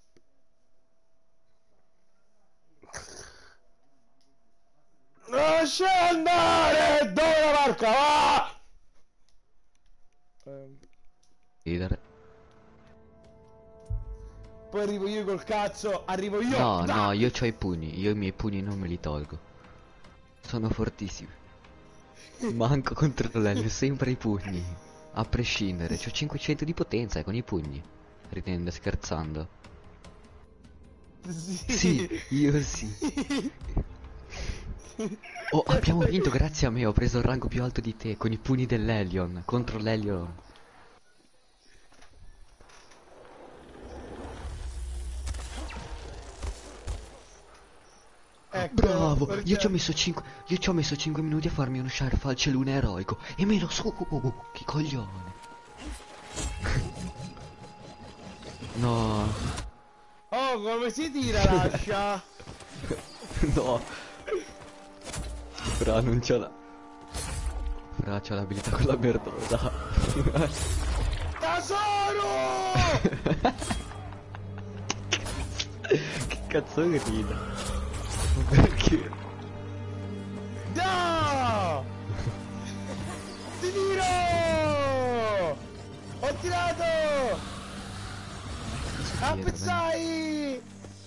Lascia andare! Dove la barca va? Ehm, Ridere. Poi arrivo io col cazzo, arrivo io! No, Dai! no, io c'ho i pugni. Io i miei pugni non me li tolgo. Sono fortissimi. Manco contro l'elio, sempre i pugni. A prescindere, c'ho cinquecento di potenza, eh, con i pugni. Ridendo, scherzando. Sì, Sì, io sì. Oh, abbiamo vinto grazie a me, ho preso il rango più alto di te, con i pugni dell'Elion, contro l'Elion. Ecco, Bravo, io perché- ci ho messo cinque, io ci ho messo cinque minuti a farmi uno Sheriff al celune eroico e me lo su, che coglione. No, Oh, come si tira l'ascia? no. Fra, non ce l'ha. Ora c'ho l'abilità con la merdosa. Tesoro! Che cazzo grida? Perché? No! Ti tiro! Ho tirato! Appezzai!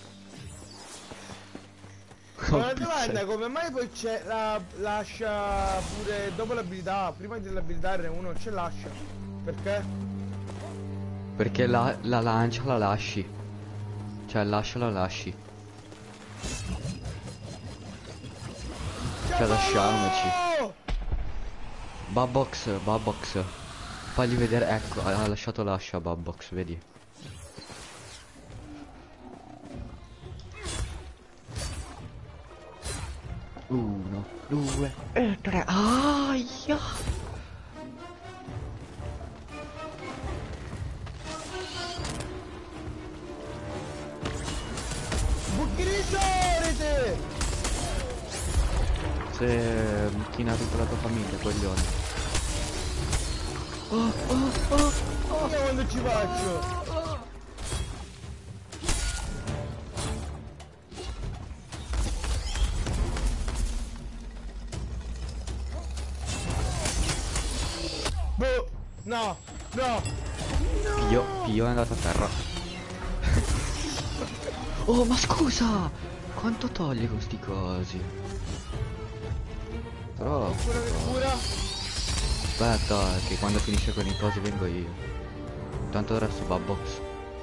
Una domanda, come mai poi c'è la lascia pure dopo l'abilità, prima dell'abilità R uno c'è lascia? Perché? Perché la, la lancia la lasci. Cioè lascia la lasci. Cioè lasciamoci. Babbox, Babbox. Fagli vedere, ecco, ha lasciato lascia Babbox, vedi. Uno, due e tre. Aia! Bucchirizzorete! Se china tutta la tua famiglia, coglione. Oh, oh, oh, oh. Guarda quando ci faccio! Boh! No! No! Pio, Pio è andato a terra. Oh, ma scusa! Quanto toglie con sti cosi? Però... Ancora che cura? Aspetta, che quando finisce con i cosi vengo io. Tanto ora su Babbox.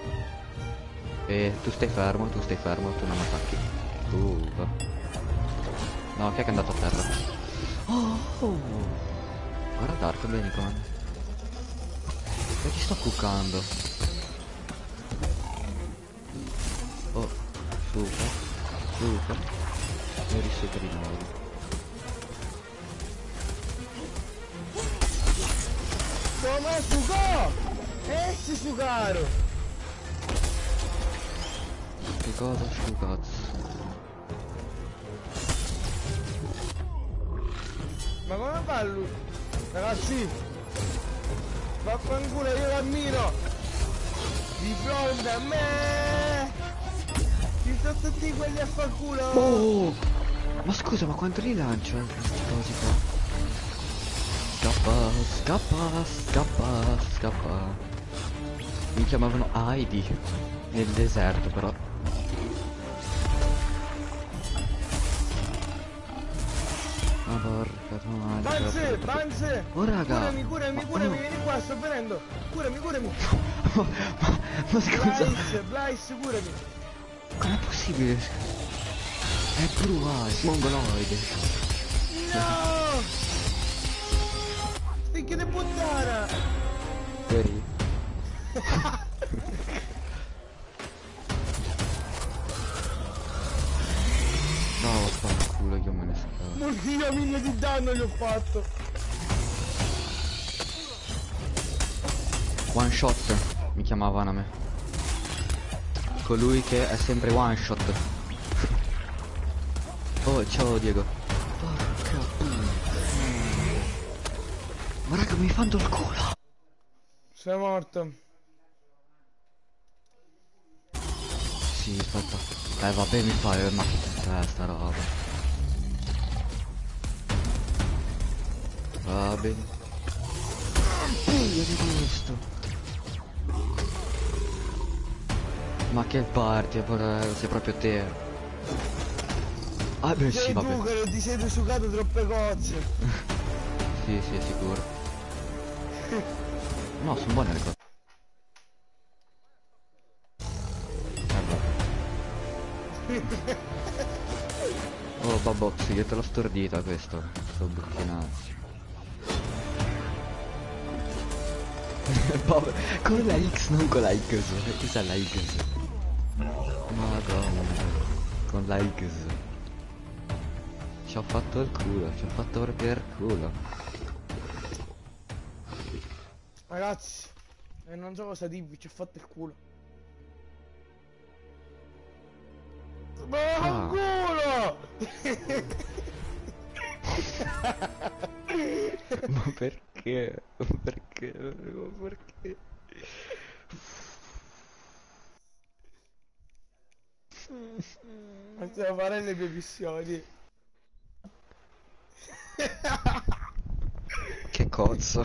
E tu stai fermo, tu stai fermo, tu non attacchi. Uh, va. No, chi è che è andato a terra? Oh, oh. Guarda Dark, vieni con me. E ti sto cuccando. Oh, super, super. E risucca di nuovo. Come sucò? Eh si sucaro! Che cosa sto cazzo? Ma come fa lui? Ragazzi! Vaffanculo, io cammino! Di fronte a me! Ci sono tutti quelli a fanculo! Oh! Ma scusa, ma quanto li lancia questi cosi qua? Scappa, scappa, scappa, scappa. Mi chiamavano Heidi nel deserto però. Ma porca tua madre. Banze, Banze! Oh raga! Curami, curami, Ma- curami, oh. vieni qua, sto venendo! Curami, curami! ma, ma, ma scusa, Blaise, Blaise, curami! com'è possibile? È Blue Eyes, mongoloide. No! Stinchi di puttana! Vedi? No, vaffanculo, io me ne scavo. Moltina mille di danno gli ho fatto! One shot mi chiamavano a me. Colui che è sempre one shot. Oh, ciao Diego. Porca puttana. Ma raga, mi fanno il culo. Sei morto. Sì, aspetta. Eh vabbè, mi fai ma che cos'è sta roba? Va bene. Figlio di questo. Ma che party, porra, sei proprio te. Ah beh sì, Sei tu vabbè. che non ti sei risucato troppe cozze. Sì, sì, sicuro. No, sono buone le cose. Eh, vabbè. Oh, Babbox, io te l'ho stordita questo. Sto bucchinato. Vabbè, con la X, non con la X. Cos'è la X? Madonna. Con la X. Ci ho fatto il culo, ci ho fatto proprio il culo. Ragazzi, eh, non so cosa dirvi, ci ho fatto il culo. Ma Ah. culo! Ma perché? Ma perché? Ma perché? Possiamo fare le mie missioni. Che cozzo?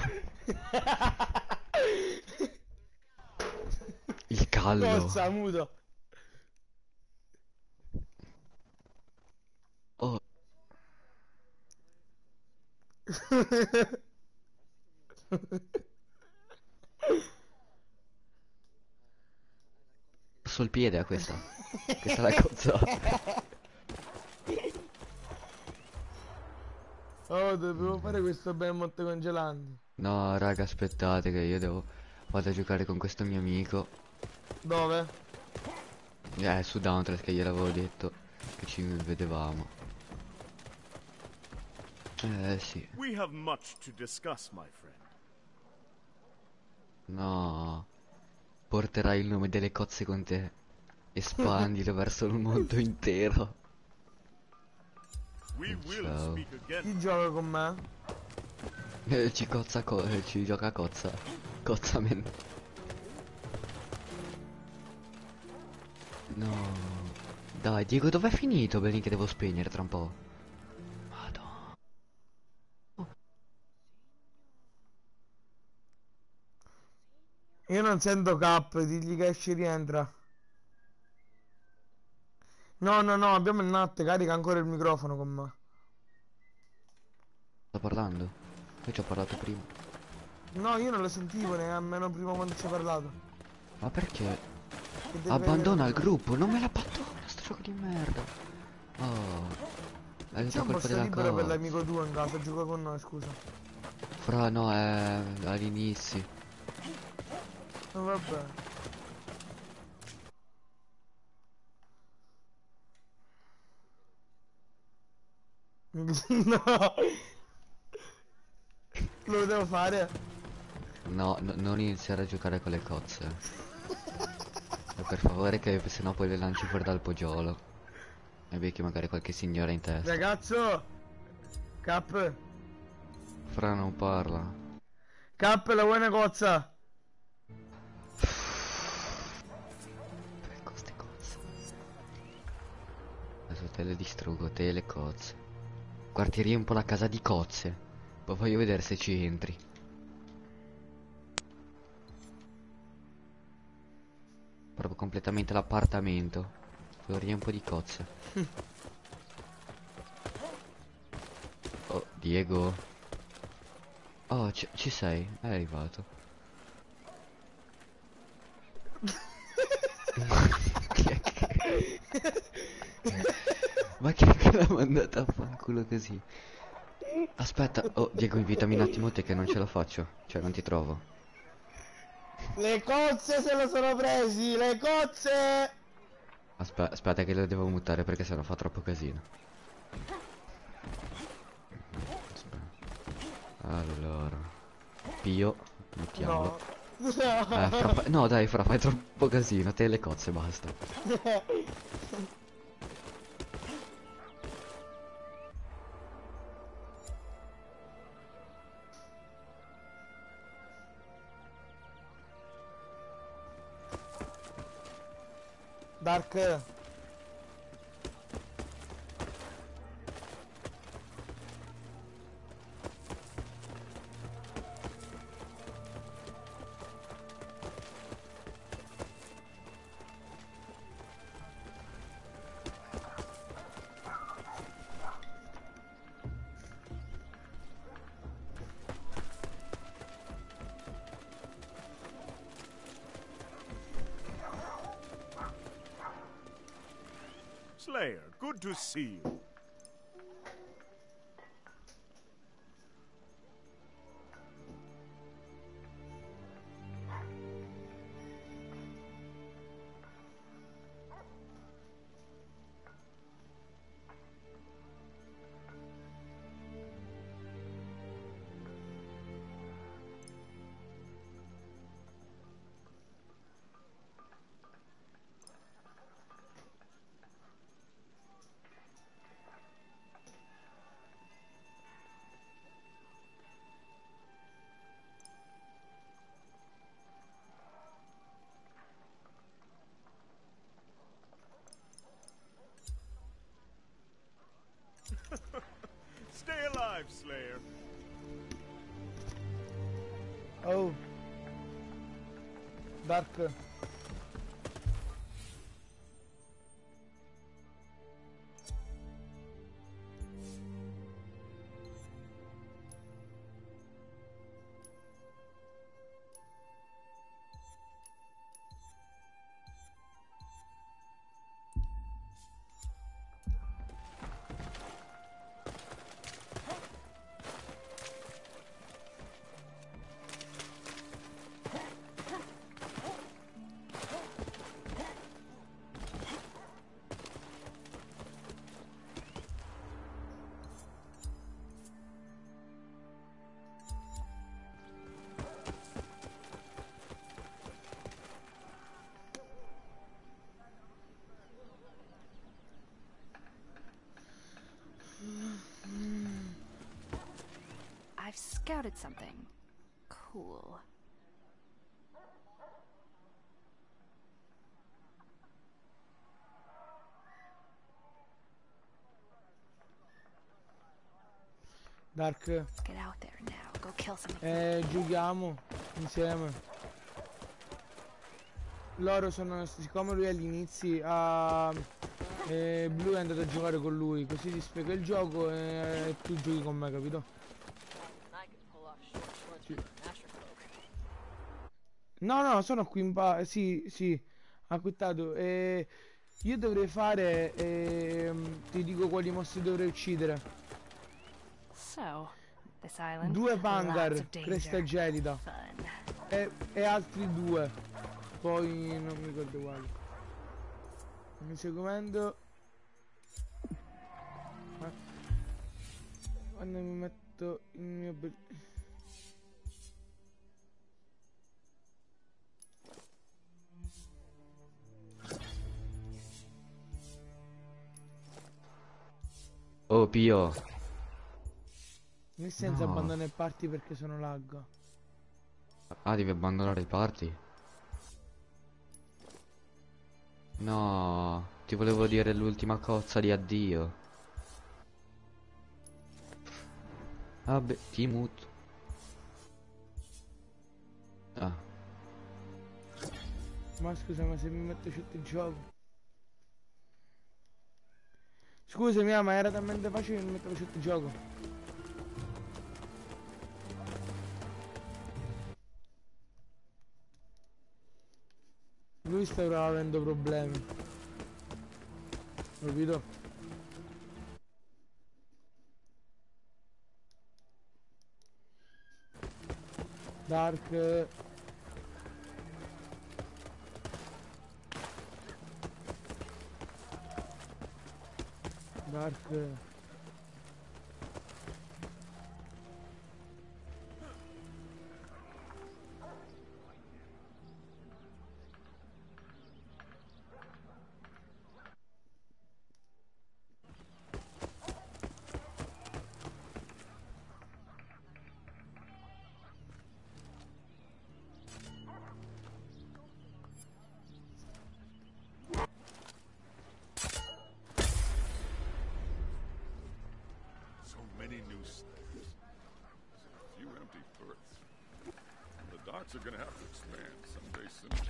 Il callo. Cozza, muto. Oh, sul piede a questa. Questa è la cozza. Oh, dovevo fare questo ben monte congelante. No, raga, aspettate che io devo... Vado a giocare con questo mio amico. Dove? Eh, su Dauntless che gliel'avevo detto. Che ci vedevamo. Eh, sì. We have much to discuss, my friend. No. Porterai il nome delle cozze con te. Espandilo verso il mondo intero. We will Ciao. speak again. Chi gioca con me? Eh, ci cozza co eh, ci gioca cozza. Cozzamen. No. Dai, Diego, dov'è finito? Bene che devo spegnere tra un po'. Madonna. Io non sento cap, digli che esce e rientra. No, no, no, abbiamo il Nat, carica ancora il microfono con me. Sto parlando? Io ci ho parlato prima. No, io non lo sentivo nemmeno prima quando ci hai parlato. Ma perché? Che devi Abbandona il vedere- gruppo, non me l'abbandona, sto gioco di merda. Oh. È C'è tutta un colpa posto della libero per cosa. l'amico tuo in casa, gioca con noi, scusa. Fra, no, è all'inizio. No, vabbè. No. Lo devo fare. No, no, non iniziare a giocare con le cozze. E per favore che sennò poi le lanci fuori dal poggiolo. E becchi magari qualche signora in testa. Ragazzo. Cap. Fra non parla. Cap, la vuoi una cozza? Ecco ste cozze. Adesso te le distruggo, te le cozze. Guardi, riempo la casa di cozze. Poi voglio vedere se ci entri. Proprio completamente l'appartamento. Lo riempo di cozze. Oh, Diego. Oh, ci, ci sei? È arrivato. Chi è che... Ma chi è che l'ha mandata a fanculo così? Aspetta, oh, Diego, invitami un attimo te che non ce la faccio. Cioè, non ti trovo. Le cozze se lo sono presi, le cozze! Aspetta, aspetta che lo devo mutare perché sennò fa troppo casino. Aspetta. Allora. Pio, mettiamolo. No. Eh, fra, fa- no, dai, fra, fai troppo casino. Te le cozze, basta. Dark. Slayer, good to see you. Oh. Dark. I've scouted something cool. Dark. Get out there now. Go kill something. Eh, giochiamo insieme. Loro sono, siccome lui agli inizi ha... Eh, Blue è andato a giocare con lui, così ti spiego il gioco e, e tu giochi con me, capito? Sì. No, no, sono qui in ba... Sì, sì, acquittato. E io dovrei fare... E, ti dico quali mostri dovrei uccidere. So, this island, Due lots Vanguard, of cresta danger. gelida. Fun. E, e altri due. Poi non mi ricordo quali. Un secondo. Eh. Quando mi metto il mio bel... Oh, Pio. Nel senso No. abbandona il party perché sono lag. Ah, devi abbandonare il party? No, ti volevo dire l'ultima cozza di addio. Vabbè, ti muto. Ah, Ma scusa, ma se mi metto sotto il gioco. Scusami, ah, ma era talmente facile che mi mettevo sotto il gioco. Lui sta avendo problemi. Capito? Dark. Dark. So many new slaves. A few empty berths. The docks are gonna have to expand someday soon.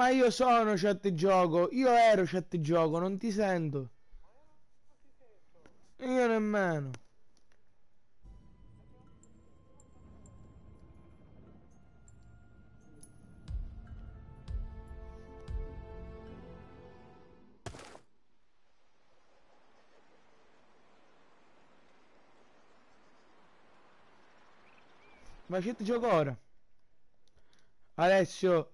ma io sono chat gioco, io ero chat gioco, non ti sento. Io nemmeno. Ma chat gioco ora. Alessio.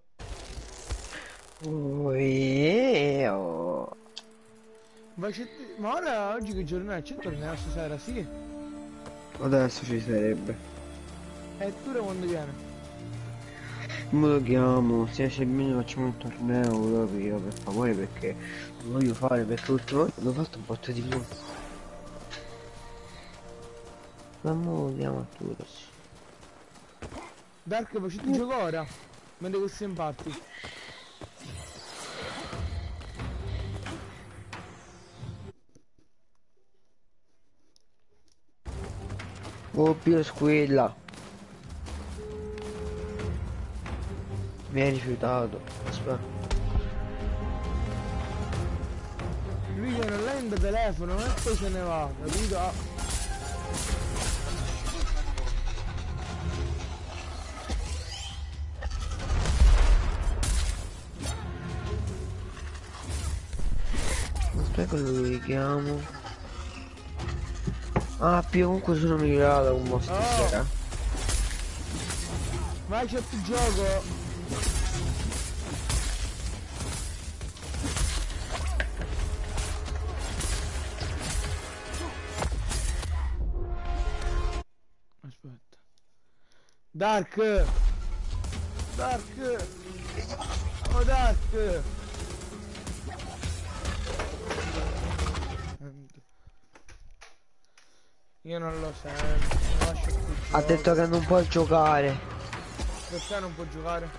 Oh, eh, oh. Ma, c'è- ma ora oggi che giorno è? C'è il torneo stasera, sì. Adesso ci sarebbe. E pure quando viene? Me lo chiamo, se esce bene facciamo un torneo proprio per favore perché lo voglio fare perché l'ultima volta l'ho fatto un po' di più. Ma mo lo chiamo a Turos. Dark, ma ci ti gioco ora? Mentre che sei in party. Oh Pio squilla. Mi hai rifiutato. Aspetta. Lui viene online da telefono e poi se ne va, capito? Ah. Aspetta che lo richiamo. Ah, Pio comunque sono migliorato con mo stasera. Vai c'è più gioco. Aspetta. Dark. Dark. Oh Dark. Io non lo sento, non lascio più Ha detto che non può giocare. Perché non può giocare?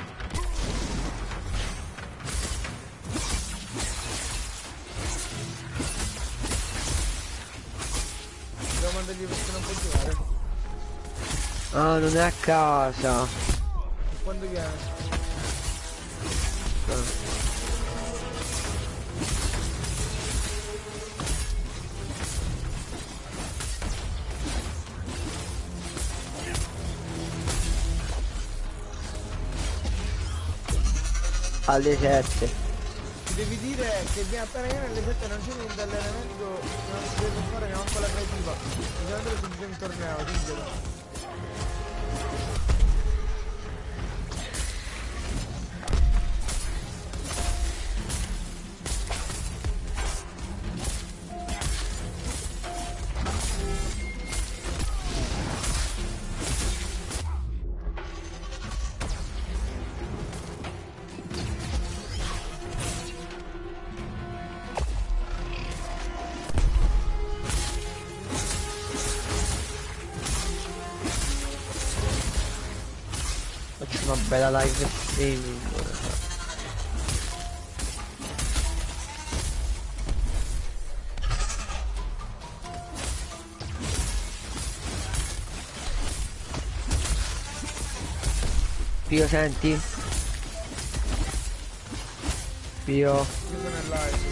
Devo mandargli perché non può giocare. Ah, non è a casa. E quando viene? Ah. Alle sette. Ti devi dire che viene appena viene alle sette non c'è niente allenamento, non si deve fare neanche la creativa. Bisogna andare subito in torneo, diglielo. Una bella live streaming. Pio, senti? Pio. Io sono in live.